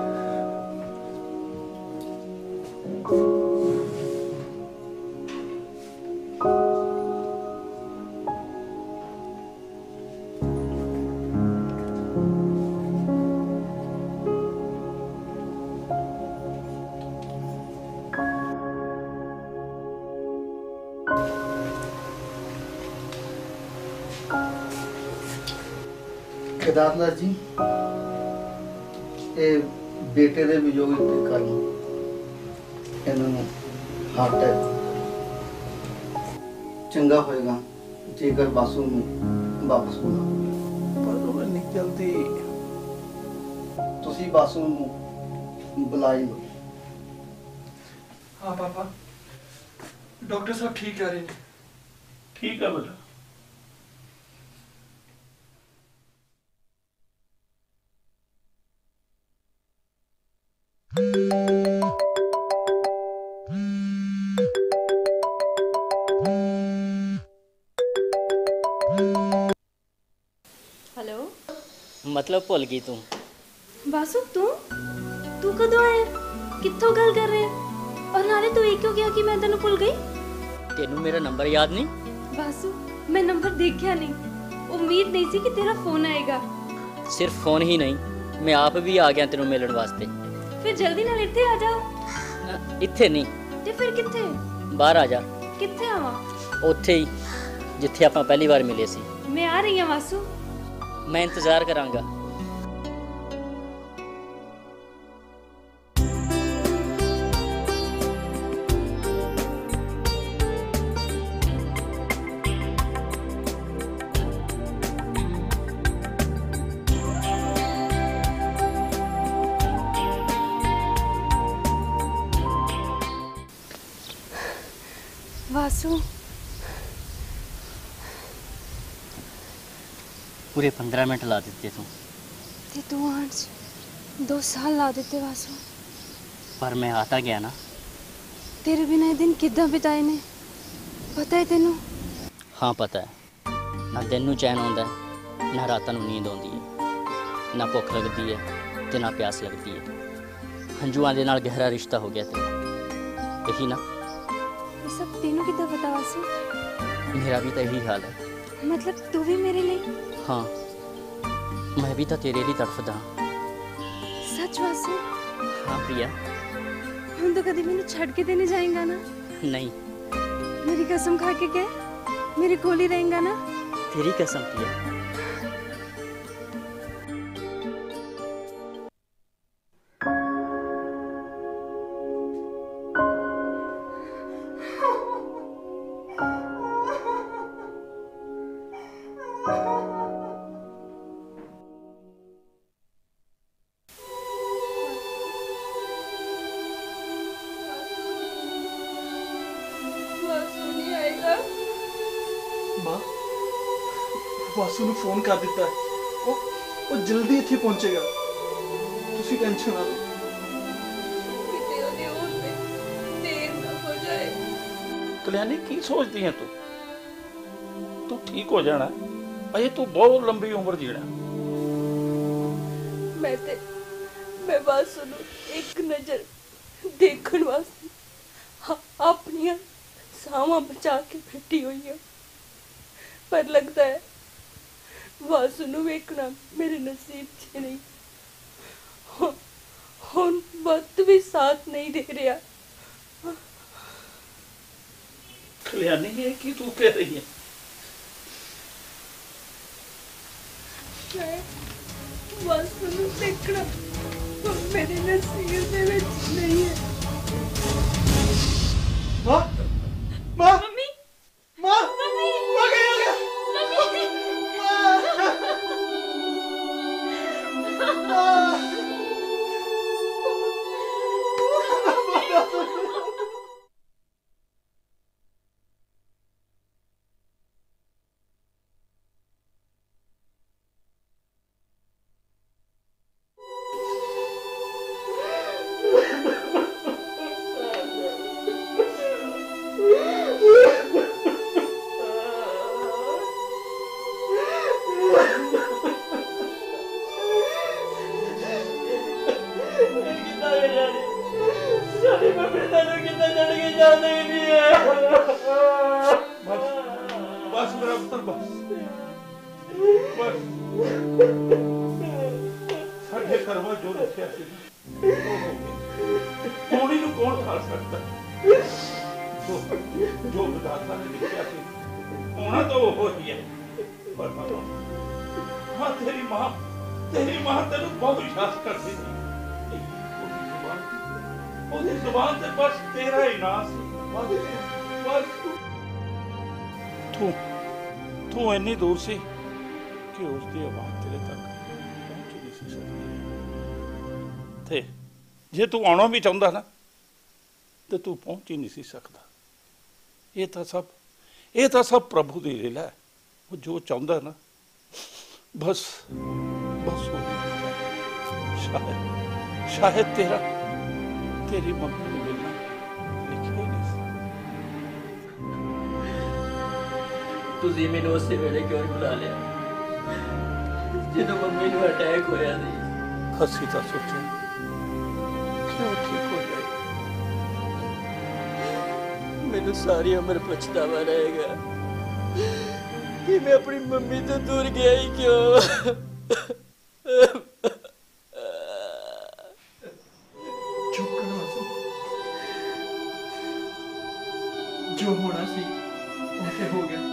केदारनाथ जी, ये बेटे दे विजोग के कारण इन्होंने हार्ट अटैक चंगा होएगा जेकर बासु में वापस बुला। पर वो नहीं जल्दी तुसी बासु ਨੂੰ बुलाई लो। हाँ पापा, डॉक्टर साहब ठीक कह रहे हैं। ठीक है बेटा। हेलो मतलब भुल गई तू? वासु तू तू कदों आया? कित्थों गल कर रहे? और नाले तू ये क्यों किया कि मैं तेनू भुल गई? तेनू मेरा नंबर याद नहीं? वासु मैं नंबर देखा नहीं, उम्मीद नहीं सी कि तेरा फोन आएगा। सिर्फ फोन ही नहीं, मैं आप भी आ गया तेनू मिलने वास्ते। फिर जल्दी नाल इत्थे आ जाओ। ना, इत्थे नहीं, ते फिर कित्थे? बाहर आ जा। कित्थे आवां? उत्थे ही जिथे ਆਪਾਂ पहली बार मिले सी। मैं आ रही हूं वासु। मैं इंतजार करांगा। वासु पूरे पंद्रह मिनट ला दिते तू, ते तू आज दो साल ला देते वासु। पर मैं आता गया ना। तेरे बिना ये दिन किद्दां बिताए ने पता है तेनू? हाँ पता है। ना दिन नू चैन आउंदा है, ना रातां नू नींद आउंदी है, ना भुख लगती है ते ना प्यास लगती है। हंजुआं दे नाल गहरा रिश्ता हो गया तेरा, यही ना? ये सब तेनू किद्दां पता वासु? मेरा भी तो यही हाल है। मतलब तू भी मेरे लिए? हाँ, मैं भी तो तेरे लिए तड़फदा। सच वासु? हाँ प्रिया। हम तो कभी मैनू छड़ के देने जाएगा ना? नहीं, मेरी कसम खा के कह, मेरे कोल ही रहेगा ना? तेरी कसम प्रिया। ਮਾਂ ਵਾਸੂ ਨੂੰ ਫੋਨ ਕਰ ਦਿੱਤਾ ਹੈ। ਉਹ ਉਹ ਜਲਦੀ ਇੱਥੇ ਪਹੁੰਚੇਗਾ, ਤੁਸੀਂ ਟੈਨਸ਼ਨ ਨਾ ਲਓ। ਕਿਤੇ ਉਹਦੇ ਹੋਣ ਤੇ ਦੇਰ ਨਾ ਹੋ ਜਾਏ। ਕਲਿਆਣੀ ਕੀ ਸੋਚਦੀ ਹੈ ਤੂੰ? ਤੂੰ ਠੀਕ ਹੋ ਜਾਣਾ, ਅਜੇ ਤੂੰ ਬਹੁਤ ਲੰਬੀ ਉਮਰ ਜੀਣਾ। ਮੈਂ ਤੇ ਮੈਂ ਬਸ ਉਹਨੂੰ ਇੱਕ ਨਜ਼ਰ ਦੇਖਣ ਵਾਸਤੇ ਆ- ਆਪਣੀਆਂ ਸਾਵਾਂ ਬਚਾ ਕੇ ਬੈਠੀ ਹੋਈ ਹਾਂ, ਪਰ ਲੱਗਦਾ ਹੈ ਵਾਸੂ ਨੂੰ ਵੇਖਣਾ ਮੇਰੇ ਨਸੀਬ 'ਚ ਨਹੀਂ। ਹੁ- ਹੁਣ ਵਕਤ ਵੀ ਸਾਥ ਨਹੀਂ ਦੇ ਰਿਹਾ। ਕਲਿਆਣੀ ਇਹ ਕੀ ਤੂੰ ਕਹਿ ਰਹੀ ਹੈ? ਮੈਂ ਵਾਸੂ ਨੂੰ ਦੇਖਣਾ ਮੇਰੇ ਨਸੀਬ ਦੇ ਵਿੱਚ ਨਹੀਂ ਹੈ। ਮਾਂ ਮਾਂ ਮੰਮੀ ਮਾਂ ਮੰਮੀ ਮਾਂ ਕੀ ਹੋ ਗਿਆ? ਮੰਮੀ ਬਸ ਮੇਰਾ ਪੁੱਤਰ ਬਸ ਬਸ ਸਾਡੇ ਕਰਮਾਂ ਜੋ ਲਿਖਿਆ ਸੀ ਕੋਣੀ ਨੂੰ ਕੌਣ ਠਾਲ ਸਕਦਾ? ਜੋ ਜੋ ਵਿਧਾਤਾ ਨੇ ਲਿਖਿਆ ਸੀ ਹੋਣਾ ਤਾਂ ਉਹ ਹੀ ਹੈ। ਪਰ ਮਾਂ ਤੇਰੀ ਮਾਂ ਤੇਰੀ ਮਾਂ ਤੈਨੂੰ ਬਹੁਤ ਵਿਸ਼ਵਾਸ ਕਰਦੀ ਸੀ। ਉਹਦੀ ਜ਼ੁਬਾਨ ਤੇ ਬਸ ਤੇਰਾ ਹੀ ਨਾਂ ਸੀ। ਬਸ ਬਸ ਤੂੰ ਤੂੰ ਇੰਨੀ ਦੂਰ ਸੀ ਕਿ ਉਸ ਦੀ ਆਵਾਜ਼ ਤੇਰੇ ਤੱਕ ਪਹੁੰਚ ਨਹੀਂ ਸੀ ਸਕਦੀ। ਤੇ ਜੇ ਤੂੰ ਆਉਣਾ ਵੀ ਚਾਹੁੰਦਾ ਨਾ ਤੇ ਤੂੰ ਪਹੁੰਚ ਹੀ ਨਹੀਂ ਸੀ ਸਕਦਾ। ਇਹ ਤਾਂ ਸਭ ਇਹ ਤਾਂ ਸਭ ਪ੍ਰਭੂ ਦੀ ਲੀਲਾ ਹੈ। ਉਹ ਜੋ ਚਾਹੁੰਦਾ ਨਾ ਬਸ ਬਸ ਉਹ ਸ਼ਾਇਦ ਸ਼ਾਇਦ ਤੇਰਾ ਤੇਰੀ ਮੰਮੀ ਨੂੰ ਮਿਲਣਾ ਲਿਖਿਆ ਹੀ ਨਹੀਂ ਸੀ। ਤੁਸੀਂ ਮੈਨੂੰ ਉਸੇ ਵੇਲੇ ਕਿਉਂ ਨਹੀਂ ਬੁਲਾ ਲਿਆ ਜਦੋਂ ਮੰਮੀ ਨੂੰ ਅਟੈਕ ਹੋਇਆ ਸੀ? ਅਸੀਂ ਤਾਂ ਸੋਚਿਆ ਕਿਉਂ ਠੀਕ ਹੋ ਜਾਏ। ਮੈਨੂੰ ਸਾਰੀ ਉਮਰ ਪਛਤਾਵਾ ਰਹੇਗਾ ਕਿ ਮੈਂ ਆਪਣੀ ਮੰਮੀ ਤੋਂ ਦੂਰ ਗਿਆ ਹੀ ਕਿਉਂ। ਚੁੱਪ ਕਰ ਵਾਸੂ, ਜੋ ਹੋਣਾ ਸੀ ਉਹ ਤੇ ਹੋ ਗਿਆ।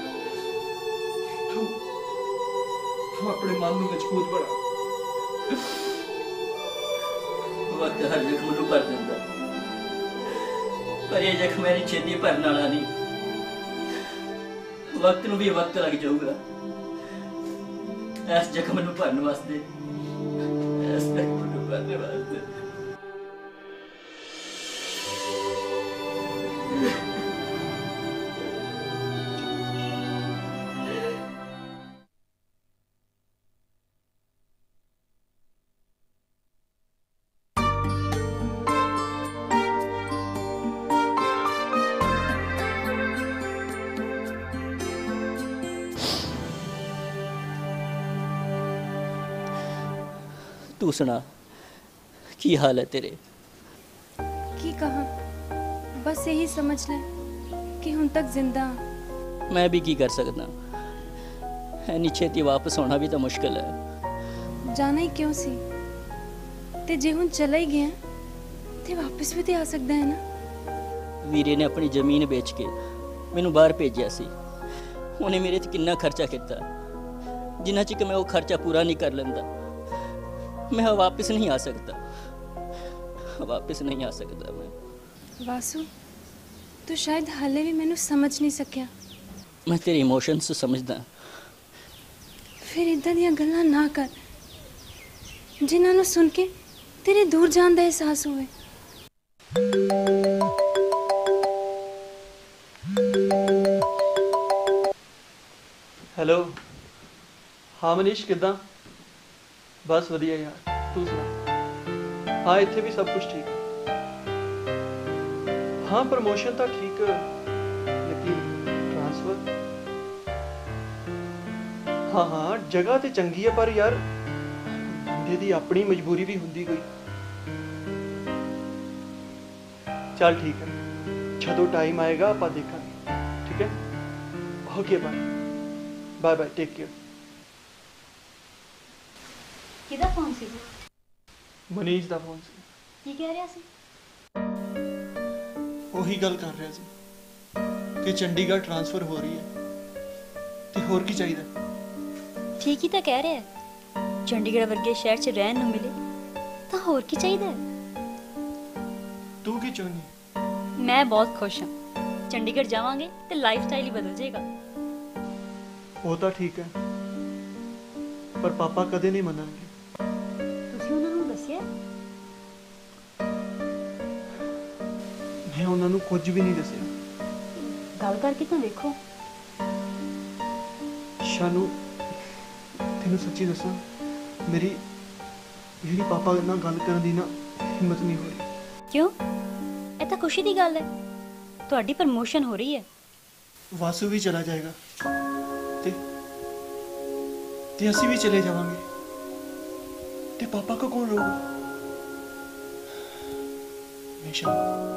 ਤੂੰ ਤੂੰ ਆਪਣੇ ਮਨ ਨੂੰ ਮਜ਼ਬੂਤ ਬਣਾ। ਵਕਤ ਹਰ ਜ਼ਖਮ ਨੂੰ ਭਰ ਦਿੰਦਾ, ਪਰ ਇਹ ਜ਼ਖਮ ਮੇਰੀ ਛੇਤੀ ਭਰਨ ਵਾਲਾ ਨਹੀਂ। ਵਕਤ ਨੂੰ ਵੀ ਵਕਤ ਲੱਗ ਜਾਊਗਾ ਇਸ ਜ਼ਖਮ ਨੂੰ ਭਰਨ ਵਾਸਤੇ, ਇਸ ਜ਼ਖਮ ਨੂੰ ਭਰਨ ਵਾਸਤੇ। तू सुना की हाल है तेरे? की कहा, बस यही समझ ले कि हुण तक जिंदा हाँ। मैं भी की कर सकदा, इन्नी छेती वापस होना भी तो मुश्किल है। जाना ही क्यों सी, ते जे हुण चला ही गया ते वापस भी ते आ सकदा है ना। वीरे ने अपनी जमीन बेच के मैनू बाहर भेजिया सी। उन्हें मेरे ते किन्ना खर्चा किया, जिन्ना चिक मैं वो खर्चा पूरा नहीं कर लेंदा मैं वापस नहीं आ सकता, वापस नहीं आ सकता मैं। वासु, तू शायद हाले भी मैनू समझ नहीं सकिया। मैं तेरे इमोशंस समझदा, फिर इदां दियां गल्लां ना कर जिन्हां नूं सुन के तेरे दूर जान दा एहसास होवे। ਹੈਲੋ। ਹਾਂ ਮਨੀਸ਼, ਕਿੱਦਾਂ? ਬਸ ਵਧੀਆ ਯਾਰ, ਤੂੰ ਸੁਣਾ? ਹਾਂ ਇੱਥੇ ਵੀ ਸਭ ਕੁਝ ਠੀਕ ਹੈ। ਹਾਂ ਪ੍ਰਮੋਸ਼ਨ ਤਾਂ ਠੀਕ, ਲੇਕਿਨ ਟ੍ਰਾਂਸਫਰ, ਹਾਂ ਹਾਂ ਜਗ੍ਹਾ ਤੇ ਚੰਗੀ ਹੈ, ਪਰ ਯਾਰ ਬੰਦੇ ਦੀ ਆਪਣੀ ਮਜਬੂਰੀ ਵੀ ਹੁੰਦੀ ਕੋਈ। ਚੱਲ ਠੀਕ ਹੈ, ਜਦੋਂ ਟਾਈਮ ਆਏਗਾ ਆਪਾਂ ਦੇਖਾਂਗੇ, ਠੀਕ ਹੈ? Okay bye bye bye, take care. ਕਿਹਦਾ ਫੋਨ ਸੀ? ਮਨੀਸ਼ ਦਾ ਫੋਨ ਸੀ। ਕੀ ਕਹਿ ਰਿਹਾ ਸੀ? ਉਹੀ ਗੱਲ ਕਰ ਰਿਹਾ ਸੀ ਕਿ ਚੰਡੀਗੜ੍ਹ ਟ੍ਰਾਂਸਫਰ ਹੋ ਰਹੀ ਹੈ, ਤੇ ਹੋਰ ਕੀ ਚਾਹੀਦਾ? ਠੀਕ ਹੀ ਤਾਂ ਕਹਿ ਰਿਹਾ ਹੈ। ਚੰਡੀਗੜ੍ਹ ਵਰਗੇ ਸ਼ਹਿਰ 'ਚ ਰਹਿਣ ਨੂੰ ਮਿਲੇ ਤਾਂ ਹੋਰ ਕੀ ਚਾਹੀਦਾ ਹੈ? ਤੂੰ ਕੀ ਚਾਹੁੰਦੀ? ਮੈਂ ਬਹੁਤ ਖੁਸ਼ ਹਾਂ। ਚੰਡੀਗੜ੍ਹ ਜਾਵਾਂਗੇ ਤੇ ਲਾਈਫ ਸਟਾਈਲ ਹੀ ਬਦਲ ਜਾਏਗਾ। ਉਹ ਤਾਂ ਠੀਕ ਹੈ, ਪਰ ਪਾਪਾ ਕਦੇ ਨਹੀਂ ਮੰਨਣਗੇ। ਤੁਸੀਂ ਉਹਨਾਂ ਨੂੰ ਦੱਸਿਆ? ਮੈਂ ਉਹਨਾਂ ਨੂੰ ਕੁਝ ਵੀ ਨਹੀਂ ਦੱਸਿਆ। ਗੱਲ ਕਰਕੇ ਤਾਂ ਦੇਖੋ। ਸ਼ਾਨੂ, ਤੈਨੂੰ ਸੱਚੀ ਦੱਸਾਂ, ਮੇਰੀ ਮੇਰੀ ਪਾਪਾ ਨਾਲ ਗੱਲ ਕਰਨ ਦੀ ਨਾ ਹਿੰਮਤ ਨਹੀਂ ਹੋ ਰਹੀ। ਕਿਉਂ? ਇਹ ਤਾਂ ਖੁਸ਼ੀ ਦੀ ਗੱਲ ਹੈ, ਤੁਹਾਡੀ ਪ੍ਰਮੋਸ਼ਨ ਹੋ ਰਹੀ ਹੈ। ਵਾਸੂ ਵੀ ਚਲਾ ਜਾਏਗਾ ਤੇ ਤੇ ਅਸੀਂ ਵੀ ਚਲੇ ਜਾਵਾਂਗੇ, ਤੇ ਪਾਪਾ ਕੋ ਕੌਣ ਰਹੂਗਾ? ਹਮੇਸ਼ਾ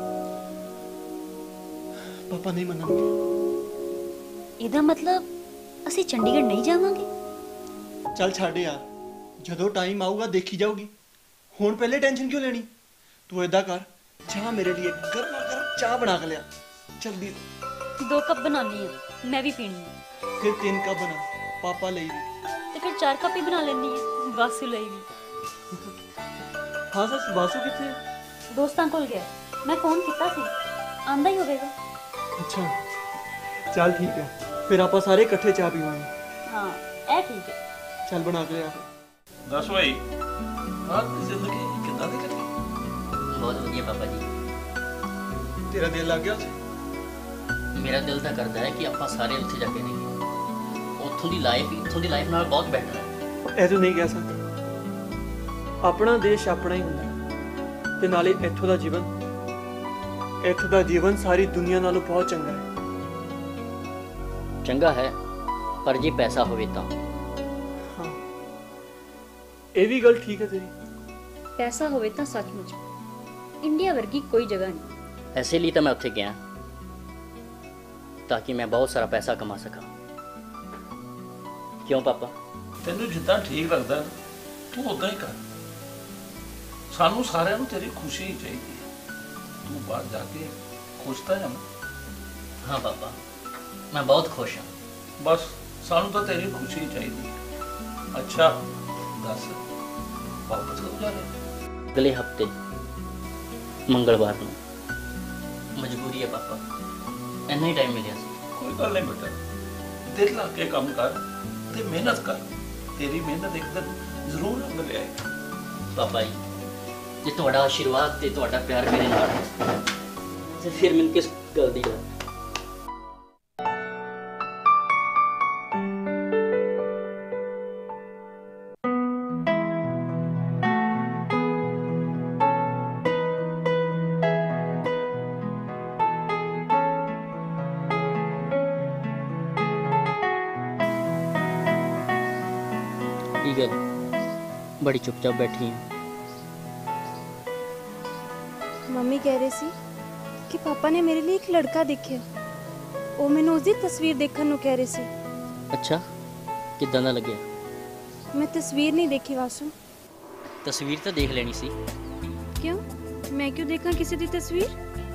ਪਾਪਾ ਨਹੀਂ ਮੰਨਣਗੇ। ਇਹਦਾ ਮਤਲਬ ਅਸੀਂ ਚੰਡੀਗੜ੍ਹ ਨਹੀਂ ਜਾਵਾਂਗੇ? ਚੱਲ ਛੱਡ ਯਾਰ, ਜਦੋਂ ਟਾਈਮ ਆਊਗਾ ਦੇਖੀ ਜਾਊਗੀ। ਹੁਣ ਪਹਿਲੇ ਟੈਨਸ਼ਨ ਕਿਉਂ ਲੈਣੀ? ਤੂੰ ਏਦਾਂ ਕਰ, ਚਾਹ ਮੇਰੇ ਲਈ ਗਰਮਾ ਗਰਮ ਚਾਹ ਬਣਾ ਕੇ ਲਿਆ, ਜਲਦੀ। ਦੋ ਕੱਪ ਬਣਾਉਣੀ ਆ, ਮੈਂ ਵੀ ਪੀਣੀ ਹੈ। ਫਿਰ ਤਿੰਨ ਕੱਪ ਬਣਾ, ਪਾਪਾ ਲਈ ਵੀ। ਤੇ ਫਿਰ ਚਾਰ ਕੱਪ ਹੀ ਬਣਾ ਲੈਣੀ ਹੈ, ਵਾਸੂ ਲਈ ਵੀ। ਹਾਂ ਸੱਚ, ਵਾਸੂ ਕਿੱਥੇ ਹੈ? ਦੋਸਤਾਂ ਕੋਲ ਗਿਆ, ਮੈਂ ਫੋਨ ਕੀਤਾ ਸੀ, ਆਂਦਾ ਹੀ ਹੋਵੇਗਾ। ਅੱਛਾ ਚੱਲ ਠੀਕ ਹੈ, ਫਿਰ ਆਪਾਂ ਸਾਰੇ ਇਕੱਠੇ ਚਾਹ ਪੀਵਾਂਗੇ। ਹਾਂ ਇਹ ਠੀਕ ਹੈ। ਚੱਲ ਬਣਾ ਕੇ ਲਿਆ ਫਿਰ। ਦੱਸ ਭਾਈ, ਹਾਂ ਜ਼ਿੰਦਗੀ ਕਿੱਦਾਂ ਦੀ ਲੱਗੀ? ਬਹੁਤ ਵਧੀਆ ਪਾਪਾ ਜੀ। ਤੇਰਾ ਦਿਲ ਲੱਗ ਗਿਆ ਉੱਥੇ? ਮੇਰਾ ਦਿਲ ਤਾਂ ਕਰਦਾ ਹੈ ਕਿ ਆਪਾਂ ਸਾਰੇ ਉੱਥੇ ਜਾ ਕੇ ਰਹੀਏ। ਉੱਥੋਂ ਦੀ ਲਾਈਫ ਇੱਥੋਂ ਦੀ ਲਾਈਫ ਨਾਲ ਬਹੁਤ ਬੈਟਰ ਹੈ। ਇਹ ਤੂੰ ਨਹੀਂ ਕਹਿ ਸਕਦਾ। ਆਪਣਾ ਦੇਸ਼ ਆਪਣਾ ਹੀ ਹੁੰਦਾ, ਤੇ ਨਾਲੇ ਇੱਥੋਂ ਦਾ ਜੀਵਨ ਇੱਥੋਂ ਦਾ ਜੀਵਨ ਸਾਰੀ ਦੁਨੀਆ ਨਾਲੋਂ ਬਹੁਤ ਚੰਗਾ ਹੈ। ਚੰਗਾ ਹੈ, ਪਰ ਜੇ ਪੈਸਾ ਹੋਵੇ ਤਾਂ। ਹਾਂ ਇਹ ਵੀ ਗੱਲ ਠੀਕ ਹੈ ਤੇਰੀ। ਪੈਸਾ ਹੋਵੇ ਤਾਂ ਸੱਚਮੁੱਚ ਇੰਡੀਆ ਵਰਗੀ ਕੋਈ ਜਗ੍ਹਾ ਨਹੀਂ। ਐਸੇ ਲਈ ਤਾਂ ਮੈਂ ਉੱਥੇ ਗਿਆ, ਤਾਂ ਕਿ ਮੈਂ ਬਹੁਤ ਸਾਰਾ ਪੈਸਾ ਕਮਾ ਸਕਾਂ। ਕਿਉਂ ਪਾਪਾ? ਤੈਨੂੰ ਜਿੱਦਾਂ ਠੀਕ ਲੱਗਦਾ ਤੂੰ ਉਦਾਂ ਹੀ ਕਰ। ਸਾਨੂੰ ਸਾਰਿਆਂ ਨੂੰ ਤੇਰੀ ਖੁਸ਼ੀ ਹੀ ਚਾਹੀਦੀ ਹੈ। ਤੂੰ ਬਾਹਰ ਜਾ ਕੇ ਖੁਸ਼ ਤਾਂ ਹੈ ਨਾ? ਹਾਂ ਪਾਪਾ, ਮੈਂ ਬਹੁਤ ਖੁਸ਼ ਹਾਂ। ਬਸ ਸਾਨੂੰ ਤਾਂ ਤੇਰੀ ਖੁਸ਼ੀ ਹੀ ਚਾਹੀਦੀ ਹੈ। ਅੱਛਾ ਦੱਸ, ਵਾਪਸ ਕਦੋਂ ਜਾ ਰਹੇ? ਅਗਲੇ ਹਫਤੇ ਮੰਗਲਵਾਰ ਨੂੰ। ਮਜਬੂਰੀ ਹੈ ਪਾਪਾ, ਇੰਨਾ ਹੀ ਟਾਈਮ ਮਿਲਿਆ ਸੀ। ਕੋਈ ਗੱਲ ਨਹੀਂ ਬੇਟਾ, ਦਿਲ ਲਾ ਕੇ ਕੰਮ ਕਰ ਤੇ ਮਿਹਨਤ ਕਰ। ਤੇਰੀ ਮਿਹਨਤ ਇੱਕ ਦਿਨ ਜ਼ਰੂਰ ਰੰਗ ਲਿਆਏਗੀ। ਪਾਪਾ ਜੀ, ਜੇ ਤੁਹਾਡਾ ਆਸ਼ੀਰਵਾਦ ਤੇ ਤੁਹਾਡਾ ਪਿਆਰ ਮੇਰੇ ਨਾਲ ਹੈ, ਤੇ ਫਿਰ ਮੈਨੂੰ ਕਿਸ ਗੱਲ ਦੀ ਡਰ? ਕੀ ਗੱਲ, ਬੜੀ ਚੁੱਪਚਾਪ ਬੈਠੀ ਹੈ? ਮੰਮੀ ਕਹਿ ਰਹੇ ਸੀ ਕਿ ਪਾਪਾ ਨੇ ਮੇਰੇ ਲਈ ਇੱਕ ਲੜਕਾ ਦੇਖਿਆ। ਉਹ ਮੈਨੂੰ ਉਸਦੀ ਤਸਵੀਰ ਦੇਖਣ ਨੂੰ ਕਹਿ ਰਹੇ ਸੀ। ਅੱਛਾ, ਕਿੱਦਾਂ ਦਾ ਲੱਗਿਆ? ਮੈਂ ਤਸਵੀਰ ਨਹੀਂ ਦੇਖੀ ਵਾਸੂ। ਤਸਵੀਰ ਤਾਂ ਦੇਖ ਲੈਣੀ ਸੀ। ਕਿਉਂ? ਮੈਂ ਕਿਉਂ ਦੇਖਾਂ ਕਿਸੇ ਦੀ ਤਸਵੀਰ?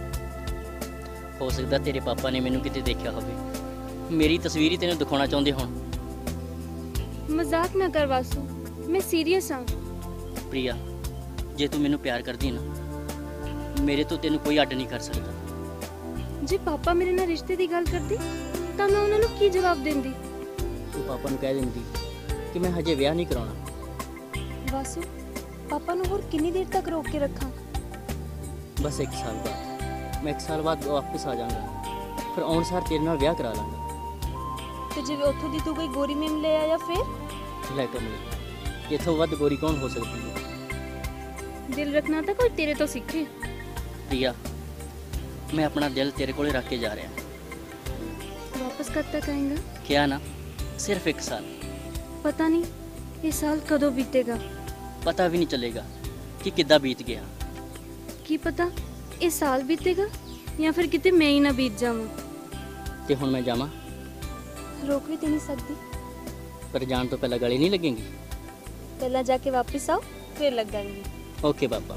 ਹੋ ਸਕਦਾ ਤੇਰੇ ਪਾਪਾ ਨੇ ਮੈਨੂੰ ਕਿਤੇ ਦੇਖਿਆ ਹੋਵੇ, ਮੇਰੀ ਤਸਵੀਰ ਹੀ ਤੈਨੂੰ ਦਿਖਾਉਣਾ ਚਾਹੁੰਦੇ ਹੋਣ। ਮਜ਼ਾਕ ਨਾ ਕਰ ਵਾਸੂ, ਮੈਂ ਸੀਰੀਅਸ ਹਾਂ। ਪ੍ਰਿਆ, ਜੇ ਤੂੰ ਮੈਨੂੰ ਪਿਆਰ ਕਰਦੀ ਨਾ, ਮੇਰੇ ਤੋਂ ਤੈਨੂੰ ਕੋਈ ਅੱਡ ਨਹੀਂ ਕਰ ਸਕਦਾ। ਜੇ ਪਾਪਾ ਮੇਰੇ ਨਾਲ ਰਿਸ਼ਤੇ ਦੀ ਗੱਲ ਕਰਦੇ ਤਾਂ ਮੈਂ ਉਹਨਾਂ ਨੂੰ ਕੀ ਜਵਾਬ ਦਿੰਦੀ? ਤੂੰ ਪਾਪਾ ਨੂੰ ਕਹਿ ਦਿੰਦੀ ਕਿ ਮੈਂ ਹਜੇ ਵਿਆਹ ਨਹੀਂ ਕਰਾਉਣਾ। ਵਾਸੂ, ਪਾਪਾ ਨੂੰ ਹੋਰ ਕਿੰਨੀ ਦੇਰ ਤੱਕ ਰੋਕ ਕੇ ਰੱਖਾਂ? ਬਸ ਇੱਕ ਸਾਲ ਬਾਅਦ। ਮੈਂ ਇੱਕ ਸਾਲ ਬਾਅਦ ਵਾਪਸ ਆ ਜਾਵਾਂਗਾ, ਫਿਰ ਆਉਣ ਸਾਰ ਤੇਰੇ ਨਾਲ ਵਿਆਹ ਕਰਾ ਲਾਂਗਾ। ਤੇ ਜਿਵੇਂ ਉੱਥੋਂ ਦੀ ਤੂੰ ਕੋਈ ਗੋਰੀ ਮੇਮ ਲੈ ਆਇਆ ਫਿਰ? ਲੈ ਕਮਲੀ, ਇਥੋਂ ਵੱਧ ਗੋਰੀ ਕੌਣ ਹੋ ਸਕਦੀ ਹੈ? ਦਿਲ ਰੱਖਣਾ ਤਾਂ ਕੋਈ ਤੇਰੇ ਤੋਂ ਸਿੱਖੇ। ਪ੍ਰਿਆ, ਮੈਂ ਆਪਣਾ ਦਿਲ ਤੇਰੇ ਕੋਲੇ ਰੱਖ ਕੇ ਜਾ ਰਿਹਾ। ਵਾਪਸ ਕਦ ਤੱਕ ਆਏਗਾ? ਕਿਹਾ ਨਾ, ਸਿਰਫ ਇੱਕ ਸਾਲ। ਪਤਾ ਨਹੀਂ ਇਹ ਸਾਲ ਕਦੋਂ ਬੀਤੇਗਾ। ਪਤਾ ਵੀ ਨਹੀਂ ਚੱਲੇਗਾ ਕਿ ਕਿੱਦਾਂ ਬੀਤ ਗਿਆ। ਕੀ ਪਤਾ ਇਹ ਸਾਲ ਬੀਤੇਗਾ ਜਾਂ ਫਿਰ ਕਿਤੇ ਮੈਂ ਹੀ ਨਾ ਬੀਤ ਜਾਵਾਂ। ਤੇ ਹੁਣ ਮੈਂ ਜਾਵਾਂ? ਰੋਕ ਵੀ ਤੇ ਨਹੀਂ ਸਕਦੀ। ਪਰ ਜਾਣ ਤੋਂ ਪਹਿਲਾਂ ਗਲੇ ਨਹੀਂ ਲੱਗेंगी? ਪਹਿਲਾਂ ਜਾ ਕੇ ਵਾਪਸ ਆਓ ਫਿਰ ਲੱਗਾਂਗੀ। ਓਕੇ ਬਾਬਾ।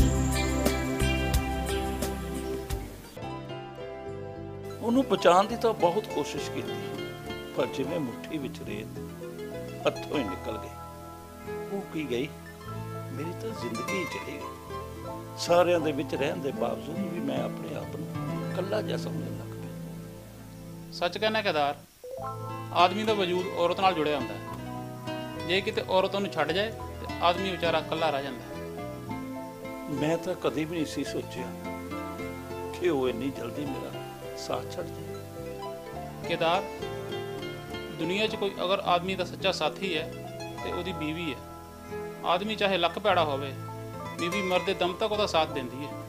ਉਹਨੂੰ ਬਚਾਉਣ ਦੀ ਤਾਂ ਬਹੁਤ ਕੋਸ਼ਿਸ਼ ਕੀਤੀ, ਪਰ ਜਿਵੇਂ ਮੁੱਠੀ ਵਿੱਚ ਰੇਤ ਹੱਥੋਂ ਹੀ ਨਿਕਲ ਗਈ। ਉਹ ਕੀ ਗਈ, ਮੇਰੀ ਤਾਂ ਜ਼ਿੰਦਗੀ ਹੀ ਚਲੀ ਗਈ। ਸਾਰਿਆਂ ਦੇ ਵਿੱਚ ਰਹਿਣ ਦੇ ਬਾਵਜੂਦ ਵੀ ਮੈਂ ਆਪਣੇ ਆਪ ਨੂੰ ਇਕੱਲਾ ਜਿਹਾ ਸਮਝਣ ਲੱਗ ਪਿਆ। ਸੱਚ ਕਹਿੰਦਾ ਕਿਰਦਾਰ, ਆਦਮੀ ਦਾ ਵਜੂਦ ਔਰਤ ਨਾਲ ਜੁੜਿਆ ਹੁੰਦਾ ਹੈ। ਜੇ ਕਿਤੇ ਔਰਤ ਉਹਨੂੰ ਛੱਡ ਜਾਏ ਤੇ ਆਦਮੀ ਵਿਚਾਰਾ ਇਕੱਲਾ ਰਹਿ ਜਾਂਦਾ ਹੈ। ਮੈਂ ਤਾਂ ਕਦੇ ਵੀ ਨਹੀਂ ਸੀ ਸੋਚਿਆ ਕਿ ਉਹ ਇੰਨੀ ਜਲਦੀ ਮੇਰਾ ਸਾਥ ਛੱਡ ਜਾਏ। ਕਿਰਦਾਰ, ਦੁਨੀਆ 'ਚ ਕੋਈ ਅਗਰ ਆਦਮੀ ਦਾ ਸੱਚਾ ਸਾਥੀ ਹੈ ਤੇ ਉਹਦੀ ਬੀਵੀ ਹੈ। ਆਦਮੀ ਚਾਹੇ ਲੱਖ ਭੈੜਾ ਹੋਵੇ, ਬੀਵੀ ਮਰਦੇ ਦਮ ਤੱਕ ਉਹਦਾ ਸਾਥ ਦਿੰਦੀ ਹੈ।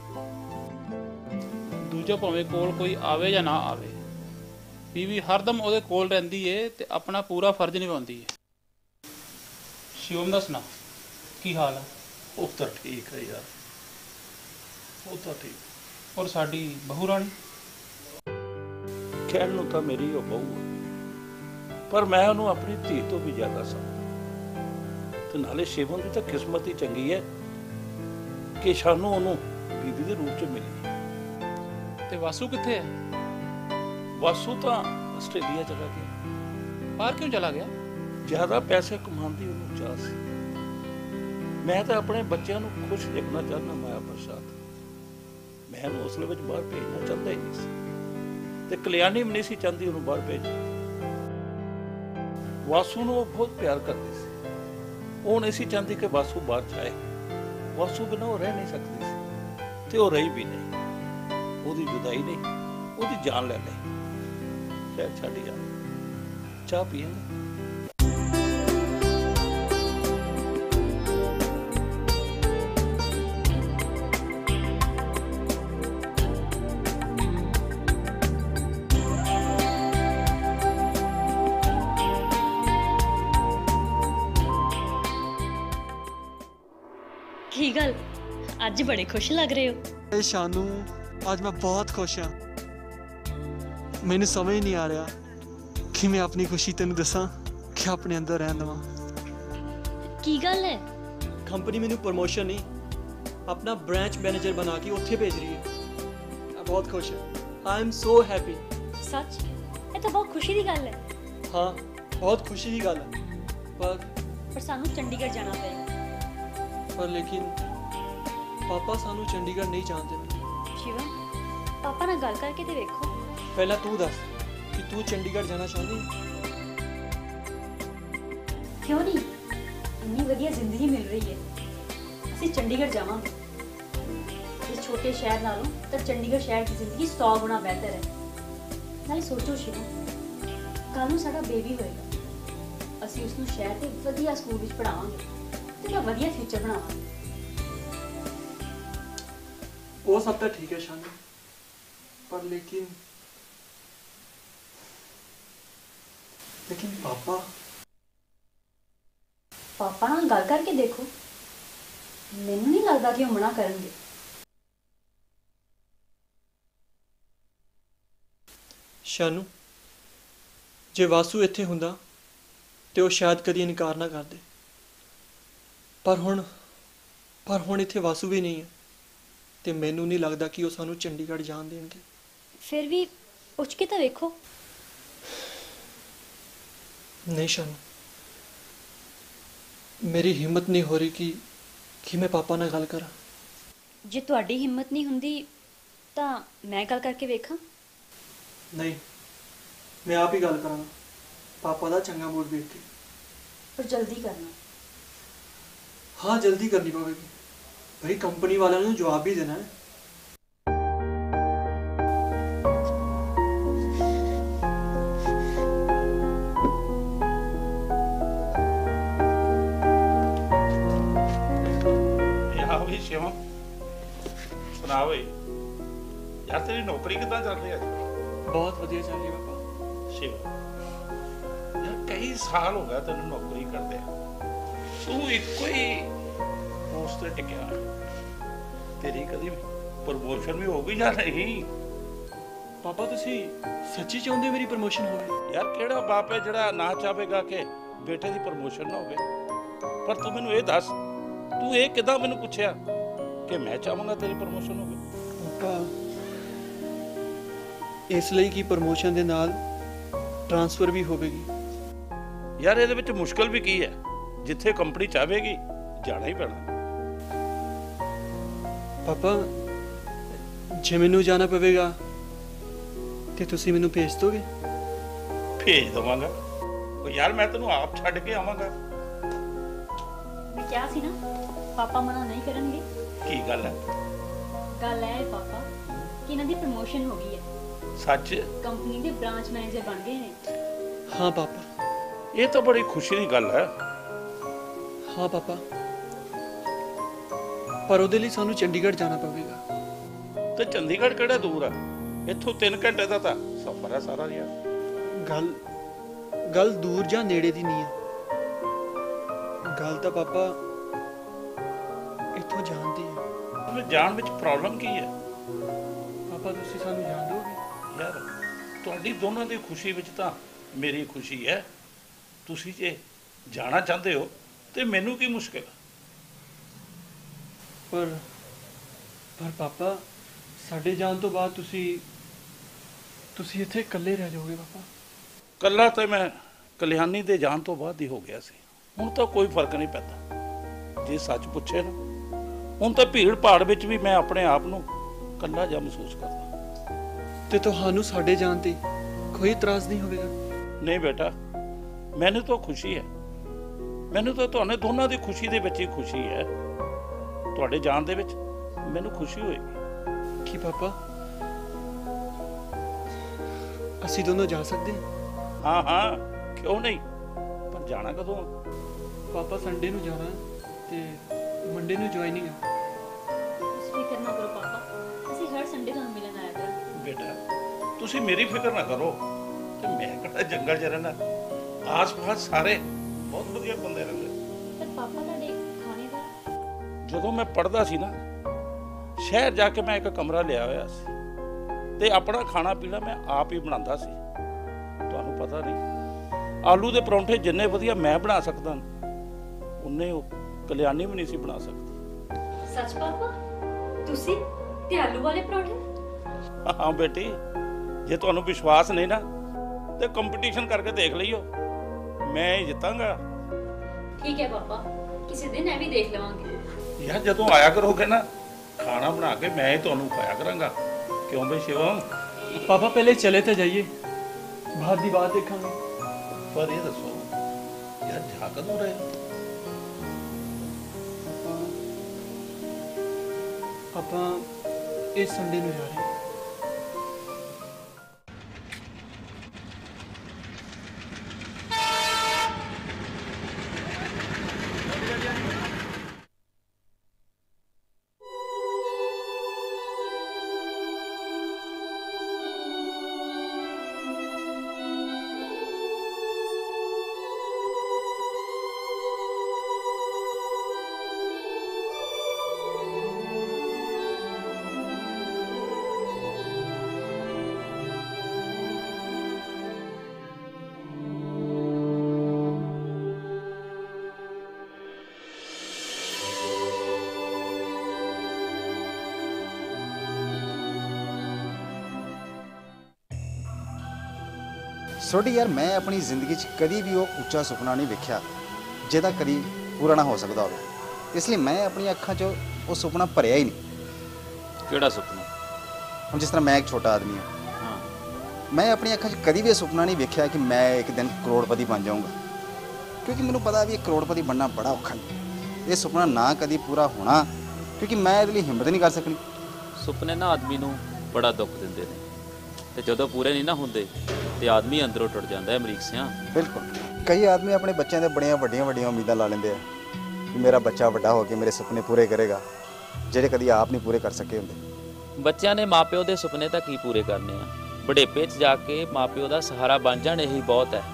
ਦੂਜਾ ਭਾਵੇਂ ਕੋਲ ਕੋਈ ਆਵੇ ਜਾਂ ਨਾ ਆਵੇ, ਬੀਵੀ ਹਰਦਮ ਉਹਦੇ ਕੋਲ ਰਹਿੰਦੀ ਏ ਤੇ ਆਪਣਾ ਪੂਰਾ ਫਰਜ਼ ਨਿਭਾਉਂਦੀ ਹੈ। ਸ਼ਿਵਮ ਦਾ ਸੁਣਾ, ਕੀ ਹਾਲ ਹੈ? ਉਹ ਤਾਂ ਠੀਕ ਹੈ ਯਾਰ, ਉਹ ਤਾਂ ਠੀਕ। ਔਰ ਸਾਡੀ ਬਹੂ ਰਾਣੀ? ਕਹਿਣ ਨੂੰ ਤਾਂ ਮੇਰੀ ਉਹ ਬਹੂ ਹੈ, ਪਰ ਮੈਂ ਉਹਨੂੰ ਆਪਣੀ ਧੀ ਤੋਂ ਵੀ ਜ਼ਿਆਦਾ ਸਮਝਦਾ। ਤੇ ਨਾਲੇ ਸ਼ਿਵਮ ਦੀ ਤਾਂ ਕਿਸਮਤ ਹੀ ਚੰਗੀ ਹੈ ਕਿ ਸਾਨੂੰ ਉਹਨੂੰ ਬੀਬੀ ਦੇ ਰੂਪ 'ਚ ਮਿਲੀ। ਤੇ ਵਾਸੂ ਕਿੱਥੇ ਹੈ? ਵਾਸੂ ਤਾਂ ਆਸਟ੍ਰੇਲੀਆ ਚਲਾ ਗਿਆ। ਬਾਹਰ ਕਿਉਂ ਚਲਾ ਗਿਆ? ਜ਼ਿਆਦਾ ਪੈਸੇ ਕਮਾਉਣ ਦੀ ਉਹਨੂੰ ਚਾਹ ਸੀ। ਮੈਂ ਤਾਂ ਆਪਣੇ ਬੱਚਿਆਂ ਨੂੰ ਖੁਸ਼ ਦੇਖਣਾ ਚਾਹੁੰਦਾ। ਮਾਇਆ ਪ੍ਰਸਾਦ, ਮੈਂ ਉਹਨੂੰ ਉਸਲੇ ਵਿੱਚ ਬਾਹਰ ਭੇਜਣਾ ਚਾਹੁੰਦਾ ਹੀ ਨਹੀਂ ਸੀ, ਤੇ ਕਲਿਆਣੀ ਵੀ ਨਹੀਂ ਸੀ ਚਾਹੁੰਦੀ ਉਹਨੂੰ ਬਾਹਰ ਭੇਜਣਾ। ਵਾਸੂ ਨੂੰ ਉਹ ਬਹੁਤ ਪਿਆਰ ਕਰਦੀ ਸੀ। ਉਹ ਨਹੀਂ ਸੀ ਚਾਹੁੰਦੀ ਕਿ ਵਾਸੂ ਬਾਹਰ ਜਾਏ। ਵਾਸੂ ਬਿਨਾਂ ਉਹ ਰਹਿ ਨਹੀਂ ਸਕਦੀ ਸੀ, ਤੇ ਉਹ ਰਹੀ ਵੀ ਨਹੀਂ। ਉਹਦੀ ਜੁਦਾਈ ਨੇ ਉਹਦੀ ਜਾਨ ਲੈ ਲਈ। ਖੈਰ ਛੱਡ ਯਾਰ, ਚਾਹ ਪੀਏਂਗੇ? ਕੀ ਗੱਲ, ਅੱਜ ਬੜੇ ਖੁਸ਼ ਲੱਗ ਰਹੇ ਹੋ। ਇਹ ਸ਼ਾਨੂ, ਅੱਜ ਮੈਂ ਬਹੁਤ ਖੁਸ਼ ਹਾਂ। ਮੈਨੂੰ ਸਮਝ ਨਹੀਂ ਆ ਰਿਹਾ ਕਿ ਮੈਂ ਆਪਣੀ ਖੁਸ਼ੀ ਤੈਨੂੰ ਦੱਸਾਂ ਕਿ ਆਪਣੇ ਅੰਦਰ ਰਹਿਣ ਦੇਵਾਂ। ਕੀ ਗੱਲ ਹੈ? ਕੰਪਨੀ ਮੈਨੂੰ ਪ੍ਰਮੋਸ਼ਨ ਨਹੀਂ, ਆਪਣਾ ਬ੍ਰਾਂਚ ਮੈਨੇਜਰ ਬਣਾ ਕੇ ਉੱਥੇ ਭੇਜ ਰਹੀ ਹੈ। ਮੈਂ ਬਹੁਤ ਖੁਸ਼ ਹਾਂ। I am so happy. ਸੱਚ? ਇਹ ਤਾਂ ਬਹੁਤ ਖੁਸ਼ੀ ਦੀ ਗੱਲ ਹੈ। ਹਾਂ, ਬਹੁਤ ਖੁਸ਼ੀ ਦੀ ਗੱਲ ਹੈ। ਪਰ ਪਰ ਸਾਨੂੰ ਚੰਡੀਗੜ੍ਹ ਜਾਣਾ ਪਏਗਾ। ਪਰ ਲੇਕਿਨ ਪਾਪਾ ਸਾਨੂੰ ਚੰਡੀਗੜ੍ਹ ਨਹੀਂ ਜਾਣ ਦੇਣਗੇ। ਸ਼ਿਵਮ, ਪਾਪਾ ਨਾਲ ਗੱਲ ਕਰਕੇ ਤੇ ਵੇਖੋ। ਪਹਿਲਾਂ ਤੂੰ ਦੱਸ ਕਿ ਤੂੰ ਚੰਡੀਗੜ੍ਹ ਜਾਣਾ ਚਾਹੁੰਦੀ ਹੈ? ਕਿਉਂ ਨਹੀਂ, ਇੰਨੀ ਵਧੀਆ ਜ਼ਿੰਦਗੀ ਮਿਲ ਰਹੀ ਹੈ। ਅਸੀਂ ਚੰਡੀਗੜ੍ਹ ਜਾਵਾਂਗੇ। ਇਸ ਛੋਟੇ ਸ਼ਹਿਰ ਨਾਲੋਂ ਤਾਂ ਚੰਡੀਗੜ੍ਹ ਸ਼ਹਿਰ ਦੀ ਜ਼ਿੰਦਗੀ ਸੌ ਗੁਣਾ ਬਿਹਤਰ ਹੈ। ਨਾਲੇ ਸੋਚੋ ਸ਼ਿਵਮ, ਕੱਲ੍ਹ ਨੂੰ ਸਾਡਾ ਬੇਬੀ ਹੋਏਗਾ। ਅਸੀਂ ਉਸ ਨੂੰ ਸ਼ਹਿਰ ਦੇ ਵਧੀਆ ਸਕੂਲ ਵਿੱਚ ਪੜ੍ਹਾਵਾਂਗੇ ਤੇ ਉਹਦਾ ਵਧੀਆ ਫਿਊਚਰ ਬਣਾਵਾਂਗੇ। ਉਹ ਸਭ ਤਾਂ ਠੀਕ ਹੈ ਸ਼ਾਨੂ, ਪਰ ਲੇਕਿਨ ਲੇਕਿਨ ਪਾਪਾ ਪਾਪਾ ਨਾਲ ਗੱਲ ਕਰਕੇ ਦੇਖੋ, ਮੈਨੂੰ ਨਹੀਂ ਲੱਗਦਾ ਕਿ ਉਹ ਮਨਾ ਕਰਨਗੇ। ਸ਼ਾਨੂ, ਜੇ ਵਾਸੂ ਇੱਥੇ ਹੁੰਦਾ ਤੇ ਉਹ ਸ਼ਾਇਦ ਕਦੀ ਇਨਕਾਰ ਨਾ ਕਰਦੇ। ਪਰ ਹੁਣ ਪਰ ਹੁਣ ਇੱਥੇ ਵਾਸੂ ਵੀ ਨਹੀਂ ਹੈ ਤੇ ਮੈਨੂੰ ਨਹੀਂ ਲੱਗਦਾ ਕਿ ਉਹ ਸਾਨੂੰ ਚੰਡੀਗੜ੍ਹ ਜਾਣ ਦੇਣਗੇ। ਫਿਰ ਵੀ ਪੁੱਛ ਕੇ ਤਾਂ ਵੇਖੋ। ਨਹੀਂ ਸ਼ਾਨੂ, ਮੇਰੀ ਹਿੰਮਤ ਨਹੀਂ ਹੋ ਰਹੀ ਕਿ ਕਿ ਮੈਂ ਪਾਪਾ ਨਾਲ ਗੱਲ ਕਰਾਂ। ਜੇ ਤੁਹਾਡੀ ਹਿੰਮਤ ਨਹੀਂ ਹੁੰਦੀ ਤਾਂ ਮੈਂ ਗੱਲ ਕਰਕੇ ਵੇਖਾਂ। ਨਹੀਂ, ਮੈਂ ਆਪ ਹੀ ਗੱਲ ਕਰਾਂਗਾ ਪਾਪਾ ਦਾ ਚੰਗਾ ਮੂਡ ਵੇਖ ਕੇ। ਪਰ ਜਲਦੀ ਕਰਨਾ। हाँ, जल्दी करनी पड़ेगी भाई, कंपनी वालों ने जवाब भी देना है। ਸੁਣਾ ਓਏ ਯਾਰ ਤੇਰੀ ਨੌਕਰੀ ਕਿੱਦਾਂ ਚੱਲ ਰਹੀ ਹੈ? ਬਹੁਤ ਵਧੀਆ ਚੱਲ ਰਹੀ ਪਾਪਾ। ਸ਼ਿਵ ਯਾਰ ਕਈ ਸਾਲ ਹੋ ਗਿਆ ਤੈਨੂੰ ਨੌਕਰੀ ਕਰਦੇ ਤੂੰ ਇੱਕੋ ਹੀ ਪੋਸਟ ਤੇ ਟਿਕਿਆ, ਤੇਰੀ ਕਦੀ ਪ੍ਰਮੋਸ਼ਨ ਵੀ ਹੋ ਗਈ ਜਾਂ ਨਹੀਂ? ਪਾਪਾ ਤੁਸੀਂ ਸੱਚੀ ਚਾਹੁੰਦੇ ਹੋ ਮੇਰੀ ਪ੍ਰਮੋਸ਼ਨ ਹੋਵੇ? ਯਾਰ ਕਿਹੜਾ ਬਾਪ ਹੈ ਜਿਹੜਾ ਨਾ ਚਾਹੇਗਾ ਕਿ ਬੇਟੇ ਦੀ ਪ੍ਰਮੋਸ਼ਨ ਨਾ ਹੋਵੇ? ਪਰ ਤੂੰ ਮੈਨੂੰ ਇਹ ਦੱਸ, ਤੂੰ ਇਹ ਕਿੱਦਾਂ ਮੈਨੂੰ ਪੁੱਛਿਆ ਕਿ ਮੈਂ ਚਾਹਾਂਗਾ ਤੇਰੀ ਪ੍ਰਮੋਸ਼ਨ ਹੋਵੇ? ਪਾਪਾ ਇਸ ਲਈ ਕਿ ਪ੍ਰਮੋਸ਼ਨ ਦੇ ਨਾਲ ਟ੍ਰਾਂਸਫਰ ਵੀ ਹੋਵੇਗੀ। ਯਾਰ ਇਹਦੇ ਵਿੱਚ ਮੁਸ਼ਕਲ ਵੀ ਕੀ ਹੈ? ਜਿੱਥੇ ਕੰਪਨੀ ਚਾਹੇਗੀ ਜਾਣਾ ਹੀ ਪੈਣਾ। ਪਾਪਾ ਜੇ ਮੈਨੂੰ ਜਾਣਾ ਪਵੇਗਾ ਤੇ ਤੁਸੀਂ ਮੈਨੂੰ ਭੇਜ ਦੋਗੇ? ਭੇਜ ਦਵਾਂਗਾ। ਉਹ ਯਾਰ ਮੈਂ ਤੈਨੂੰ ਆਪ ਛੱਡ ਕੇ ਆਵਾਂਗਾ। ਮੈਂ ਕਿਹਾ ਸੀ ਨਾ ਪਾਪਾ ਮਨਾ ਨਹੀਂ ਕਰਨਗੇ। ਕੀ ਗੱਲ ਹੈ? ਗੱਲ ਹੈ ਪਾਪਾ ਕਿ ਇਹਨਾਂ ਦੀ ਪ੍ਰਮੋਸ਼ਨ ਹੋ ਗਈ ਹੈ। ਸੱਚ? ਕੰਪਨੀ ਦੇ ਬ੍ਰਾਂਚ ਮੈਨੇਜਰ ਬਣ ਗਏ ਨੇ। ਹਾਂ ਪਾਪਾ। ਇਹ ਤਾਂ ਬੜੀ ਖੁਸ਼ੀ ਦੀ ਗੱਲ ਹੈ। ਹਾਂ ਪਾਪਾ, ਪਰ ਉਹਦੇ ਲਈ ਸਾਨੂੰ ਚੰਡੀਗੜ੍ਹ ਜਾਣਾ ਪਵੇਗਾ। ਤੇ ਚੰਡੀਗੜ੍ਹ ਕਿਹੜਾ ਦੂਰ ਆ? ਇੱਥੋਂ ਤਿੰਨ ਘੰਟੇ ਦਾ ਤਾਂ ਸਫ਼ਰ ਹੈ ਸਾਰਾ ਯਾਰ। ਗੱਲ ਗੱਲ ਦੂਰ ਜਾਂ ਨੇੜੇ ਦੀ ਨਹੀਂ ਹੈ, ਗੱਲ ਤਾਂ ਪਾਪਾ ਇੱਥੋਂ ਜਾਣ ਦੀ ਹੈ। ਉਹਨੂੰ ਜਾਣ ਵਿੱਚ ਪ੍ਰੋਬਲਮ ਕੀ ਹੈ? ਪਾਪਾ ਤੁਸੀਂ ਸਾਨੂੰ ਜਾਣ ਦਿਓਗੇ? ਯਾਰ ਤੁਹਾਡੀ ਦੋਨਾਂ ਦੀ ਖੁਸ਼ੀ ਵਿੱਚ ਤਾਂ ਮੇਰੀ ਖੁਸ਼ੀ ਹੈ। ਤੁਸੀਂ ਜੇ ਜਾਣਾ ਚਾਹੁੰਦੇ ਹੋ ਤੇ ਮੈਨੂੰ ਕੀ ਮੁਸ਼ਕਿਲ ਹੈ? ਪਰ ਪਰ ਪਾਪਾ ਸਾਡੇ ਜਾਣ ਤੋਂ ਬਾਅਦ ਤੁਸੀਂ ਤੁਸੀਂ ਇੱਥੇ ਇਕੱਲੇ ਰਹਿ ਜਾਓਗੇ ਪਾਪਾ। ਕੱਲਾ ਤੇ ਮੈਂ ਕਲਿਆਣੀ ਦੇ ਜਾਣ ਤੋਂ ਬਾਅਦ ਹੀ ਹੋ ਗਿਆ ਸੀ। ਹੁਣ ਤਾਂ ਕੋਈ ਫਰਕ ਨਹੀਂ ਪੈਂਦਾ। ਜੇ ਸੱਚ ਪੁੱਛੇ ਨਾ, ਹੁਣ ਤਾਂ ਭੀੜ ਭਾੜ ਵਿੱਚ ਵੀ ਮੈਂ ਆਪਣੇ ਆਪ ਨੂੰ ਕੱਲਾ ਜਿਹਾ ਮਹਿਸੂਸ ਕਰਦਾ। ਤੇ ਤੁਹਾਨੂੰ ਸਾਡੇ ਜਾਣ ਤੇ ਕੋਈ ਇਤਰਾਜ਼ ਨਹੀਂ ਹੋਵੇਗਾ? ਨਹੀਂ ਬੇਟਾ, ਮੈਨੂੰ ਤਾਂ ਖੁਸ਼ੀ ਹੈ। ਮੈਨੂੰ ਤਾਂ ਤੁਹਾਡੇ ਦੋਨਾਂ ਦੀ ਖੁਸ਼ੀ ਦੇ ਵਿੱਚ ਹੀ ਖੁਸ਼ੀ ਹੈ। ਤੁਹਾਡੇ ਜਾਣ ਦੇ ਵਿੱਚ ਮੈਨੂੰ ਖੁਸ਼ੀ ਹੋਏਗੀ। ਕੀ ਪਾਪਾ ਅਸੀਂ ਦੋਨੋਂ ਜਾ ਸਕਦੇ ਹਾਂ? ਹਾਂ ਹਾਂ, ਕਿਉਂ ਨਹੀਂ? ਪਰ ਜਾਣਾ ਕਦੋਂ? ਪਾਪਾ ਸੰਡੇ ਨੂੰ ਜਾਣਾ ਤੇ ਮੰਡੇ ਨੂੰ ਜੁਆਇਨਿੰਗ ਹੈ। ਤੁਸੀਂ ਫਿਕਰ ਨਾ ਕਰੋ ਪਾਪਾ, ਅਸੀਂ ਹਰ ਸੰਡੇ ਤੁਹਾਨੂੰ ਮਿਲਣ ਆਇਆ ਕਰਾਂਗੇ। ਬੇਟਾ ਤੁਸੀਂ ਮੇਰੀ ਫਿਕਰ ਨਾ ਕਰੋ। ਤੇ ਮੈਂ ਕਿਹੜਾ ਜੰਗਲ 'ਚ ਰਹਿਣਾ? ਆਸ-ਪਾਸ ਸਾਰੇ ਬਹੁਤ ਵਧੀਆ ਬੰਦੇ ਰਹਿੰਦੇ। ਪਰ ਪਾਪਾ ਤੁਹਾਡੇ ਖਾਣੇ ਦਾ? ਜਦੋਂ ਮੈਂ ਪੜ੍ਹਦਾ ਸੀ ਨਾ, ਸ਼ਹਿਰ ਜਾ ਕੇ ਮੈਂ ਇੱਕ ਕਮਰਾ ਲਿਆ ਹੋਇਆ ਸੀ ਤੇ ਆਪਣਾ ਖਾਣਾ ਪੀਣਾ ਮੈਂ ਆਪ ਹੀ ਬਣਾਉਂਦਾ ਸੀ। ਤੁਹਾਨੂੰ ਪਤਾ ਨਹੀਂ, ਆਲੂ ਦੇ ਪਰੌਂਠੇ ਜਿੰਨੇ ਵਧੀਆ ਮੈਂ ਬਣਾ ਸਕਦਾ ਉਨੇ ਉਹ ਕਲਿਆਣੀ ਵੀ ਨਹੀਂ ਸੀ ਬਣਾ ਸਕਦੀ। ਸੱਚ ਪਾਪਾ? ਤੁਸੀਂ ਤੇ ਆਲੂ ਵਾਲੇ ਪਰੌਂਠੇ? ਹਾਂ ਬੇਟੀ, ਜੇ ਤੁਹਾਨੂੰ ਵਿਸ਼ਵਾਸ ਨਹੀਂ ਨਾ ਤੇ ਕੰਪੀਟੀਸ਼ਨ ਕਰਕੇ ਦੇਖ ਲਈਓ, ਮੈਂ ਹੀ ਜਿੱਤਾਂਗਾ। ਠੀਕ ਹੈ ਪਾਪਾ, ਕਿਸੇ ਦਿਨ ਇਹ ਵੀ ਦੇਖ ਲਵਾਂਗੇ। ਯਾਰ ਜਦੋਂ ਆਇਆ ਕਰੋਗੇ ਨਾ, ਖਾਣਾ ਬਣਾ ਕੇ ਮੈਂ ਹੀ ਤੁਹਾਨੂੰ ਖਾਇਆ ਕਰਾਂਗਾ। ਕਿਉਂ ਬਈ ਸ਼ਿਵਮ? ਪਾਪਾ ਪਹਿਲੇ ਚਲੇ ਤਾਂ ਜਾਈਏ, ਬਾਅਦ ਦੀ ਬਾਤ ਦੇਖਾਂਗੇ। ਪਰ ਇਹ ਦੱਸੋ ਯਾਰ, ਜਾ ਕਦੋਂ ਰਹੇ? ਆਪਾਂ ਇਸ ਸੰਡੇ ਨੂੰ ਜਾ ਰਹੇ ਹਾਂ। ਸੋਢੀ ਯਾਰ, ਮੈਂ ਆਪਣੀ ਜ਼ਿੰਦਗੀ 'ਚ ਕਦੀ ਵੀ ਉਹ ਉੱਚਾ ਸੁਪਨਾ ਨਹੀਂ ਵੇਖਿਆ ਜਿਹਦਾ ਕਦੀ ਪੂਰਾ ਨਾ ਹੋ ਸਕਦਾ ਹੋਵੇ। ਇਸ ਲਈ ਮੈਂ ਆਪਣੀਆਂ ਅੱਖਾਂ 'ਚ ਉਹ ਸੁਪਨਾ ਭਰਿਆ ਹੀ ਨਹੀਂ। ਕਿਹੜਾ ਸੁਪਨਾ? ਹੁਣ ਜਿਸ ਤਰ੍ਹਾਂ ਮੈਂ ਇੱਕ ਛੋਟਾ ਆਦਮੀ ਹਾਂ, ਹਾਂ, ਮੈਂ ਆਪਣੀਆਂ ਅੱਖਾਂ 'ਚ ਕਦੀ ਵੀ ਇਹ ਸੁਪਨਾ ਨਹੀਂ ਵੇਖਿਆ ਕਿ ਮੈਂ ਇੱਕ ਦਿਨ ਕਰੋੜਪਤੀ ਬਣ ਜਾਊਂਗਾ, ਕਿਉਂਕਿ ਮੈਨੂੰ ਪਤਾ ਵੀ ਇਹ ਕਰੋੜਪਤੀ ਬਣਨਾ ਬੜਾ ਔਖਾ ਹੈ। ਇਹ ਸੁਪਨਾ ਨਾ ਕਦੀ ਪੂਰਾ ਹੋਣਾ, ਕਿਉਂਕਿ ਮੈਂ ਇਹਦੇ ਲਈ ਹਿੰਮਤ ਨਹੀਂ ਕਰ ਸਕਣੀ। ਸੁਪਨੇ ਨਾ ਆਦਮੀ ਨੂੰ ਬੜਾ ਦੁੱਖ ਦਿੰਦੇ ਨੇ, ਤੇ ਜਦੋਂ ਪੂਰੇ ਨਹੀਂ ਨਾ ਹੁੰਦੇ ਤੇ ਆਦਮੀ ਅੰਦਰੋਂ ਟੁੱਟ ਜਾਂਦਾ ਹੈ ਅਮਰੀਕ ਸਿਆਂ। ਬਿਲਕੁਲ, ਕਈ ਆਦਮੀ ਆਪਣੇ ਬੱਚਿਆਂ ਦੇ ਬੜੀਆਂ ਵੱਡੀਆਂ ਵੱਡੀਆਂ ਉਮੀਦਾਂ ਲਾ ਲੈਂਦੇ ਆ ਕਿ ਮੇਰਾ ਬੱਚਾ ਵੱਡਾ ਹੋ ਕੇ ਮੇਰੇ ਸੁਪਨੇ ਪੂਰੇ ਕਰੇਗਾ, ਜਿਹੜੇ ਕਦੀ ਆਪ ਨਹੀਂ ਪੂਰੇ ਕਰ ਸਕੇ ਹੁੰਦੇ। ਬੱਚਿਆਂ ਨੇ ਮਾਪਿਓ ਦੇ ਸੁਪਨੇ ਤਾਂ ਕੀ ਪੂਰੇ ਕਰਨੇ ਆ, ਬੁਢੇਪੇ 'ਚ ਜਾ ਕੇ ਮਾਪਿਓ ਦਾ ਸਹਾਰਾ ਬਣ ਜਾਣ, ਇਹੀ ਬਹੁਤ ਹੈ।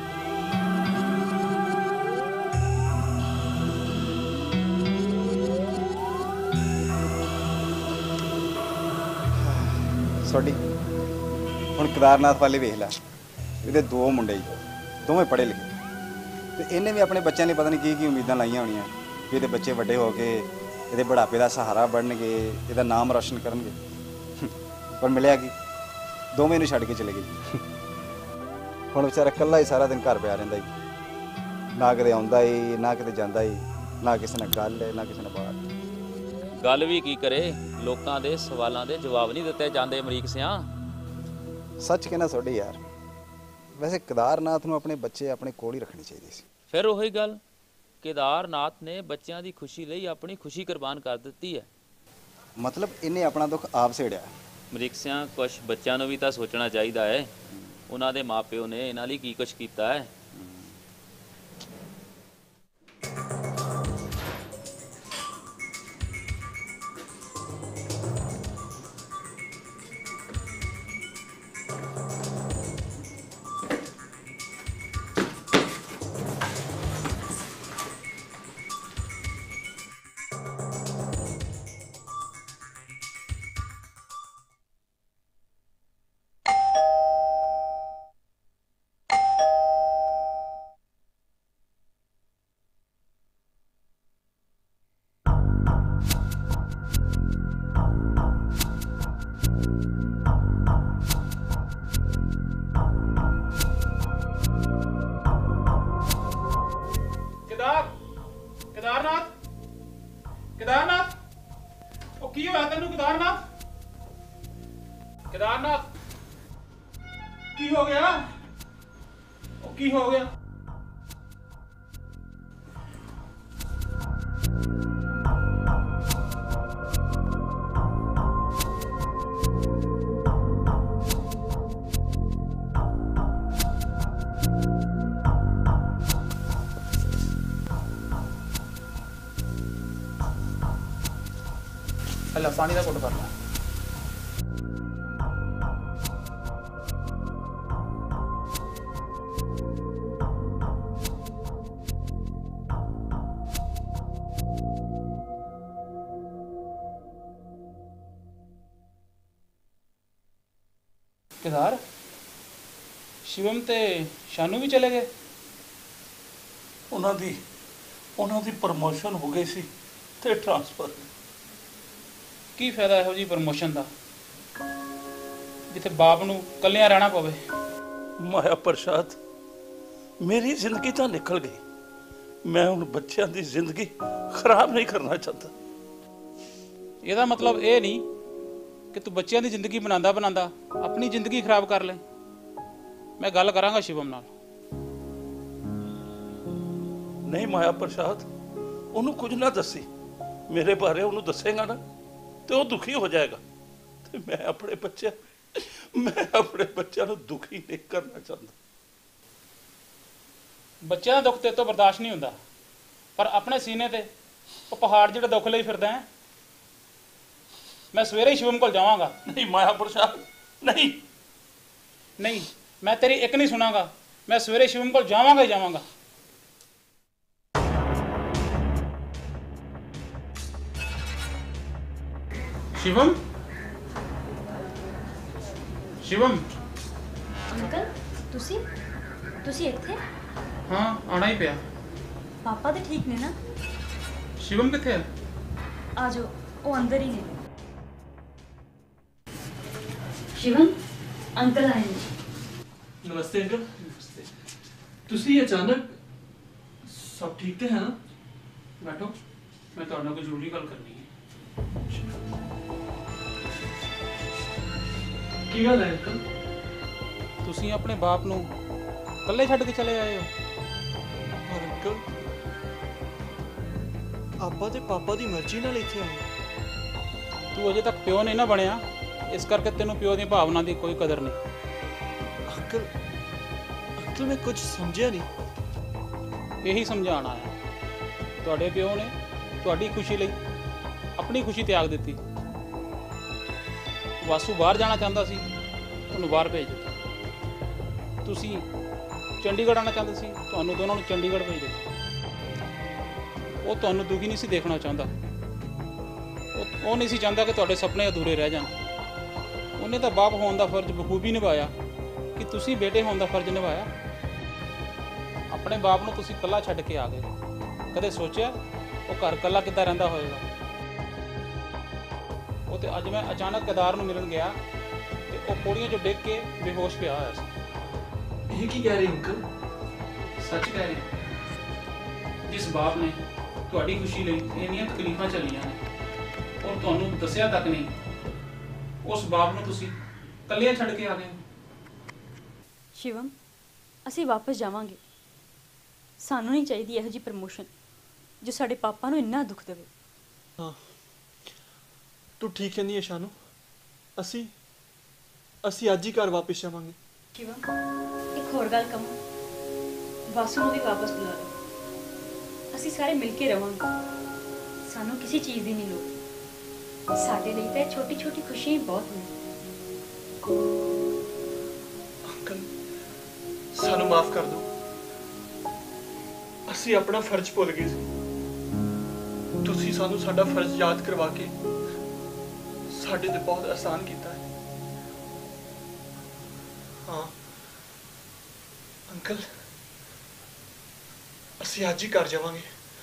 ਸੋਡੀ ਹੁਣ ਕੇਦਾਰਨਾਥ ਵਾਲੇ ਵੇਖ ਲੈ, ਇਹਦੇ ਦੋ ਮੁੰਡੇ ਜੀ, ਦੋਵੇਂ ਪੜ੍ਹੇ ਲਿਖੇ, ਤੇ ਇਹਨੇ ਵੀ ਆਪਣੇ ਬੱਚਿਆਂ ਲਈ ਪਤਾ ਨਹੀਂ ਕੀ ਕੀ ਉਮੀਦਾਂ ਲਾਈਆਂ ਹੋਣੀਆਂ ਵੀ ਇਹਦੇ ਬੱਚੇ ਵੱਡੇ ਹੋ ਕੇ ਇਹਦੇ ਬੁਢਾਪੇ ਦਾ ਸਹਾਰਾ ਬਣਨਗੇ, ਇਹਦਾ ਨਾਮ ਰੌਸ਼ਨ ਕਰਨਗੇ। ਪਰ ਮਿਲਿਆ ਕੀ, ਦੋਵੇਂ ਨੂੰ ਛੱਡ ਕੇ ਚਲੇ ਗਏ। ਹੁਣ ਵਿਚਾਰਾ ਇਕੱਲਾ ਹੀ ਸਾਰਾ ਦਿਨ ਘਰ ਪਿਆ ਰਹਿੰਦਾ ਜੀ, ਨਾ ਕਿਤੇ ਆਉਂਦਾ ਹੀ, ਨਾ ਕਿਤੇ ਜਾਂਦਾ ਹੀ, ਨਾ ਕਿਸੇ ਨਾਲ ਗੱਲ ਹੈ, ਨਾ ਕਿਸੇ ਨਾਲ ਬਾਤ। ਗੱਲ ਵੀ ਕੀ ਕਰੇ, ਲੋਕਾਂ ਦੇ ਸਵਾਲਾਂ ਦੇ ਜਵਾਬ ਨਹੀਂ ਦਿੱਤੇ ਜਾਂਦੇ ਅਮਰੀਕ ਸਿਆਂ। ਸੱਚ ਕਹਿਣਾ ਤੁਹਾਡੇ ਯਾਰ, ਵੈਸੇ ਕੇਦਾਰਨਾਥ ਨੂੰ ਆਪਣੇ ਬੱਚੇ ਆਪਣੇ ਕੋਲ ਹੀ ਰੱਖਣੇ ਚਾਹੀਦੇ ਸੀ। ਫਿਰ ਉਹੀ ਗੱਲ, ਕੇਦਾਰਨਾਥ ਨੇ ਬੱਚਿਆਂ ਦੀ ਖੁਸ਼ੀ ਲਈ ਆਪਣੀ ਖੁਸ਼ੀ ਕੁਰਬਾਨ ਕਰ ਦਿੱਤੀ ਹੈ। ਮਤਲਬ ਇਹਨੇ ਆਪਣਾ ਦੁੱਖ ਆਪ ਸੇੜਿਆ। ਅਮਰੀਕ ਸਿਆਂ, ਕੁਛ ਬੱਚਿਆਂ ਨੂੰ ਵੀ ਤਾਂ ਸੋਚਣਾ ਚਾਹੀਦਾ ਹੈ, ਉਹਨਾਂ ਦੇ ਮਾਪਿਓ ਨੇ ਇਹਨਾਂ ਲਈ ਕੀ ਕੁਛ ਕੀਤਾ ਹੈ। केदारनाथ केदारनाथ ओ की होया तेनू केदारनाथ केदारनाथ की हो गया ओ की हो गया अल्लाह पानी का घुट कर ला। केदार शिवम ते शानू भी चले गए। ਉਹਨਾਂ ਦੀ ਉਹਨਾਂ ਦੀ ਪ੍ਰਮੋਸ਼ਨ ਹੋ ਗਈ ਸੀ ਤੇ ਟ੍ਰਾਂਸਫਰ। ਕੀ ਫਾਇਦਾ ਇਹੋ ਜੀ ਪ੍ਰਮੋਸ਼ਨ ਦਾ ਜਿੱਥੇ ਬਾਪ ਨੂੰ ਇਕੱਲਿਆਂ ਰਹਿਣਾ ਪਵੇ। ਮਾਇਆ ਪ੍ਰਸਾਦ, ਮੇਰੀ ਜ਼ਿੰਦਗੀ ਤਾਂ ਨਿਕਲ ਗਈ, ਮੈਂ ਹੁਣ ਬੱਚਿਆਂ ਦੀ ਜ਼ਿੰਦਗੀ ਖਰਾਬ ਨਹੀਂ ਕਰਨਾ ਚਾਹੁੰਦਾ। ਇਹਦਾ ਮਤਲਬ ਇਹ ਨਹੀਂ ਕਿ ਤੂੰ ਬੱਚਿਆਂ ਦੀ ਜ਼ਿੰਦਗੀ ਬਣਾਉਂਦਾ ਬਣਾਉਂਦਾ ਆਪਣੀ ਜ਼ਿੰਦਗੀ ਖਰਾਬ ਕਰ ਲੈ। ਮੈਂ ਗੱਲ ਕਰਾਂਗਾ ਸ਼ਿਵਮ ਨਾਲ। ਨਹੀਂ ਮਾਇਆ ਪ੍ਰਸਾਦ, ਉਹਨੂੰ ਕੁਝ ਨਾ ਦੱਸੀ, ਮੇਰੇ ਬਾਰੇ ਉਹਨੂੰ ਦੱਸੇਗਾ ਨਾ ਤੇ ਉਹ ਦੁਖੀ ਹੋ ਜਾਏਗਾ, ਤੇ ਮੈਂ ਆਪਣੇ ਬੱਚਿਆਂ ਮੈਂ ਆਪਣੇ ਬੱਚਿਆਂ ਨੂੰ ਦੁਖੀ ਨਹੀਂ ਕਰਨਾ ਚਾਹੁੰਦਾ। ਬੱਚਿਆਂ ਦਾ ਦੁੱਖ ਤੇਰੇ ਤੋਂ ਬਰਦਾਸ਼ਤ ਨਹੀਂ ਹੁੰਦਾ, ਪਰ ਆਪਣੇ ਸੀਨੇ ਤੇ ਉਹ ਪਹਾੜ ਜਿਹੜਾ ਦੁੱਖ ਲਈ ਫਿਰਦਾ ਹੈ। ਮੈਂ ਸਵੇਰੇ ਹੀ ਸ਼ਿਵਮ ਕੋਲ ਜਾਵਾਂਗਾ। ਨਹੀਂ ਮਾਇਆ ਪ੍ਰਸਾਦ, ਨਹੀਂ ਨਹੀਂ, ਮੈਂ ਤੇਰੀ ਇੱਕ ਨਹੀਂ ਸੁਣਾਂਗਾ। ਮੈਂ ਸਵੇਰੇ ਸ਼ਿਵਮ ਕੋਲ ਜਾਵਾਂਗਾ ਹੀ ਜਾਵਾਂਗਾ। शिवम शिवम ਅੰਕਲ ਤੁਸੀਂ ਤੁਸੀਂ ਇੱਥੇ? हाँ आना ही पिया। ਪਾਪਾ ਤੇ ਠੀਕ ਨੇ ਨਾ? शिवम किथे है? ਆ ਜਾਓ, ਉਹ ਅੰਦਰ ਹੀ ਨੇ। शिवम अंकल आए हैं। नमस्ते अंकल। नमस्ते। ਤੁਸੀਂ ਅਚਾਨਕ ਸਭ ਠੀਕ ਤੇ ਹੈ ਨਾ? बैठो, मैं ਤੁਹਾਡੇ ਨਾਲ ਕੋਈ ਜ਼ਰੂਰੀ ਗੱਲ ਕਰਨੀ ਹੈ। ਕੀ ਗੱਲ ਹੈ ਅੰਕਲ? ਤੁਸੀਂ ਆਪਣੇ ਬਾਪ ਨੂੰ ਇਕੱਲੇ ਛੱਡ ਕੇ ਚਲੇ ਆਏ ਹੋ। ਪਰ ਅੰਕਲ, ਆਪਾਂ ਤੇ ਪਾਪਾ ਦੀ ਮਰਜ਼ੀ ਨਾਲ ਇੱਥੇ ਆਏ। ਤੂੰ ਅਜੇ ਤੱਕ ਪਿਓ ਨਹੀਂ ਨਾ ਬਣਿਆ, ਇਸ ਕਰਕੇ ਤੈਨੂੰ ਪਿਓ ਦੀਆਂ ਭਾਵਨਾ ਦੀ ਕੋਈ ਕਦਰ ਨਹੀਂ। ਅੰਕਲ ਅੰਕਲ ਮੈਂ ਕੁਝ ਸਮਝਿਆ ਨਹੀਂ। ਇਹੀ ਸਮਝਾਉਣ ਆਇਆ। ਤੁਹਾਡੇ ਪਿਓ ਨੇ ਤੁਹਾਡੀ ਖੁਸ਼ੀ ਲਈ ਆਪਣੀ ਖੁਸ਼ੀ ਤਿਆਗ ਦਿੱਤੀ। ਵਾਸੂ ਬਾਹਰ ਜਾਣਾ ਚਾਹੁੰਦਾ ਸੀ, ਉਹਨੂੰ ਬਾਹਰ ਭੇਜ ਦਿੱਤਾ। ਤੁਸੀਂ ਚੰਡੀਗੜ੍ਹ ਆਉਣਾ ਚਾਹੁੰਦੇ ਸੀ, ਤੁਹਾਨੂੰ ਦੋਨਾਂ ਨੂੰ ਚੰਡੀਗੜ੍ਹ ਭੇਜ ਦਿੱਤਾ। ਉਹ ਤੁਹਾਨੂੰ ਦੁਖੀ ਨਹੀਂ ਸੀ ਦੇਖਣਾ ਚਾਹੁੰਦਾ, ਉਹ ਉਹ ਨਹੀਂ ਸੀ ਚਾਹੁੰਦਾ ਕਿ ਤੁਹਾਡੇ ਸੁਪਨੇ ਅਧੂਰੇ ਰਹਿ ਜਾਣ। ਉਹਨੇ ਤਾਂ ਬਾਪ ਹੋਣ ਦਾ ਫਰਜ਼ ਬਖੂਬੀ ਨਿਭਾਇਆ ਕਿ ਤੁਸੀਂ ਬੇਟੇ ਹੋਣ ਦਾ ਫਰਜ਼ ਨਿਭਾਇਆ। ਆਪਣੇ ਬਾਪ ਨੂੰ ਤੁਸੀਂ ਇਕੱਲਾ ਛੱਡ ਕੇ ਆ ਗਏ। ਕਦੇ ਸੋਚਿਆ ਉਹ ਘਰ ਇਕੱਲਾ ਕਿੱਦਾਂ ਰਹਿੰਦਾ ਹੋਏਗਾ? ਉਹ ਤੇ ਅੱਜ ਮੈਂ ਅਚਾਨਕ ਕੇਦਾਰ ਨੂੰ ਮਿਲਣ ਗਿਆ ਤੇ ਉਹ ਪੌੜੀਆਂ 'ਚੋਂ ਡਿੱਗ ਕੇ ਬੇਹੋਸ਼ ਪਿਆ ਹੋਇਆ ਸੀ। ਇਹ ਕੀ ਕਹਿ ਰਹੇ ਅੰਕਲ? ਸੱਚ ਕਹਿ ਰਹੇ। ਜਿਸ ਬਾਪ ਨੇ ਤੁਹਾਡੀ ਖੁਸ਼ੀ ਲਈ ਇੰਨੀਆਂ ਤਕਲੀਫਾਂ ਝੱਲੀਆਂ ਨੇ ਔਰ ਤੁਹਾਨੂੰ ਦੱਸਿਆ ਤੱਕ ਨਹੀਂ, ਉਸ ਬਾਪ ਨੂੰ ਤੁਸੀਂ ਇਕੱਲਿਆਂ ਛੱਡ ਕੇ ਆ ਗਏ। ਸ਼ਿਵਮ, ਅਸੀਂ ਵਾਪਸ ਜਾਵਾਂਗੇ। ਸਾਨੂੰ ਨਹੀਂ ਚਾਹੀਦੀ ਇਹੋ ਜਿਹੀ ਪ੍ਰਮੋਸ਼ਨ ਜੋ ਸਾਡੇ ਪਾਪਾ ਨੂੰ ਇੰਨਾ ਦੁੱਖ ਦੇਵੇ। ਹਾਂ, ਤੂੰ ਠੀਕ ਕਹਿੰਦੀ ਹੈ ਸ਼ਾਨੂ। ਅਸੀਂ ਅਸੀਂ ਅੱਜ ਹੀ ਘਰ ਵਾਪਸ ਜਾਵਾਂਗੇ। ਸ਼ਿਵਮ, ਇੱਕ ਹੋਰ ਗੱਲ ਕਹਾਂ, ਵਾਸੂ ਨੂੰ ਵੀ ਵਾਪਸ ਬੁਲਾ ਲਓ। ਅਸੀਂ ਸਾਰੇ ਮਿਲ ਕੇ ਰਵਾਂਗੇ। ਸਾਨੂੰ ਕਿਸੇ ਚੀਜ਼ ਦੀ ਨਹੀਂ ਲੋੜ। ਸਾਡੇ ਲਈ ਤਾਂ ਛੋਟੀ ਛੋਟੀ ਖੁਸ਼ੀਆਂ ਹੀ ਬਹੁਤ ਨੇ। ਅੰਕਲ, ਸਾਨੂੰ ਮਾਫ ਕਰ ਦਿਓ। ਅਸੀਂ ਆਪਣਾ ਫਰਜ਼ ਭੁੱਲ ਗਏ ਸੀ। ਤੁਸੀਂ ਸਾਨੂੰ ਸਾਡਾ ਫਰਜ਼ ਯਾਦ ਕਰਵਾ ਕੇ ਸਾਡੇ ਤੇ ਬਹੁਤ ਆਸਾਨ ਕੀਤਾ ਹੈ। ਹਾਂ ਅੰਕਲ, ਅਸੀਂ ਅੱਜ ਹੀ ਘਰ ਜਾਵਾਂਗੇ।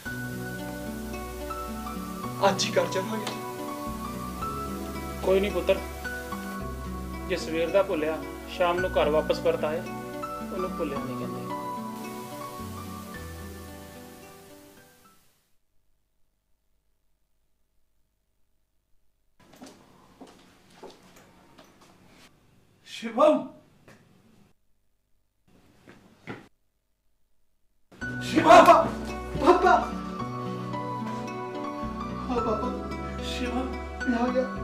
ਅੱਜ ਹੀ ਘਰ ਜਾਵਾਂਗੇ। ਕੋਈ ਨਹੀਂ ਪੁੱਤਰ, ਜੇ ਸਵੇਰ ਦਾ ਭੁੱਲਿਆ ਸ਼ਾਮ ਨੂੰ ਘਰ ਵਾਪਸ ਪਰਤ ਆਏ, ਉਹਨੂੰ ਭੁੱਲਿਆ ਨਹੀਂ ਕਹਿੰਦੇ। शिवम, शिवम, पापा, हाँ पापा, शिवम, मैं आ गया।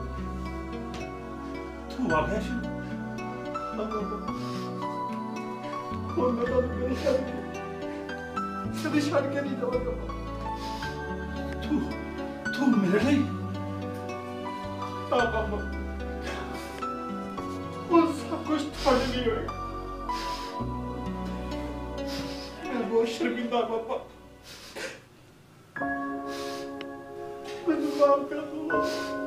तू आ गया शिवम? हाँ पापा, और मैं तो कभी छड़ के कभी छड़ के नहीं जाऊंगा। तू तू मेरे लिए? हाँ पापा, वो सब कुछ थोड़े नहीं होएगा। मैं बहुत शर्मिंदा पापा, मुझे माफ कर दो।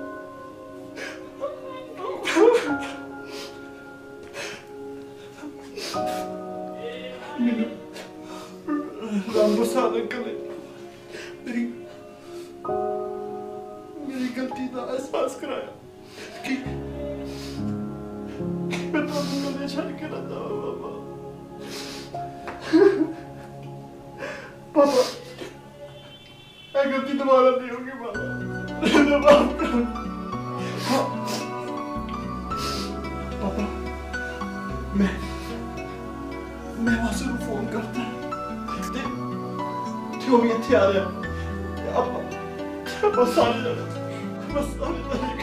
मैंने राम प्रसाद अंकल ने मेरी मेरी गलती का एहसास कराया कि मैं तो गले छड़ के रहता हूँ पापा। पापा, ये गलती दोबारा नहीं होगी पापा, मुझे माफ करो। हाँ। पापा, मैं मैं वासु को फोन करता ते ते वो भी इत्थे आ रहा। अब बस आ रहा, बस आ रहा।